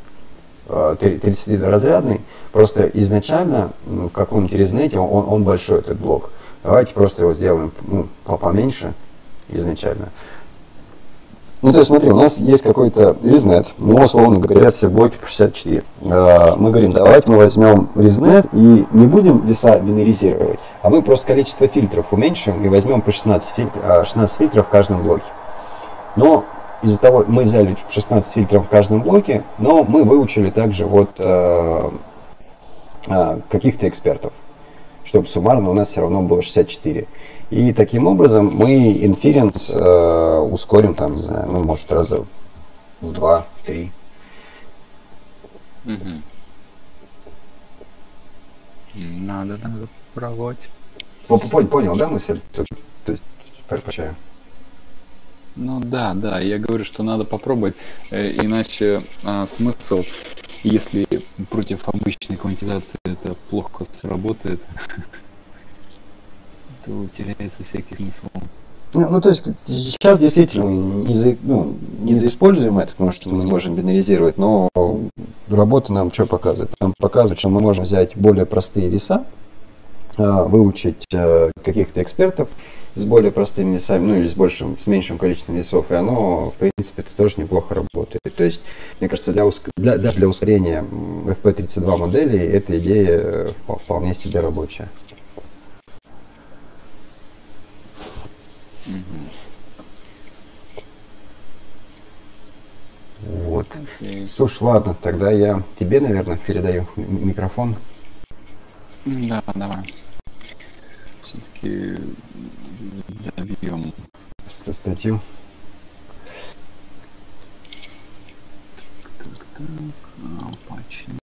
тридцатиразрядный, просто изначально ну, в каком-нибудь ResNet он, он большой, этот блок. Давайте просто его сделаем ну, поменьше изначально. Ну, то есть, смотри, у нас есть какой-то ResNet, у него, условно говоря, все блоки по шестьдесят четыре. Мы говорим, давайте мы возьмем ResNet и не будем веса бинаризировать, а мы просто количество фильтров уменьшим и возьмем по шестнадцать, фильтр, шестнадцать фильтров в каждом блоке. Но из-за того, мы взяли шестнадцать фильтров в каждом блоке, но мы выучили также вот э, э, каких-то экспертов, чтобы суммарно у нас все равно было шестьдесят четыре. И таким образом мы инференс э, ускорим там, не знаю, ну, может, раза в два, в три. Мгм. Надо, надо пробовать. По- по- Понял, да, мысль? То, то есть, прощаю. Ну да, да, я говорю, что надо попробовать, э, иначе а, смысл, если против обычной квантизации это плохо сработает, то теряется всякий смысл. Ну, ну, то есть сейчас действительно мы не, за, ну, не заиспользуем это, потому что мы не можем бинаризировать, но работа нам что показывает? Нам показывает, что мы можем взять более простые веса, а, выучить а, каких-то экспертов с более простыми весами, ну или с большим, с меньшим количеством весов, и оно, в принципе, это тоже неплохо работает. То есть, мне кажется, для, уск... для, даже для ускорения эф пи тридцать два моделей эта идея вполне себе рабочая. Вот. Окей. Слушай, ладно, тогда я тебе, наверное, передаю м- микрофон. Да, давай. Все-таки добьем. Ст- Статью. Так, так, Apache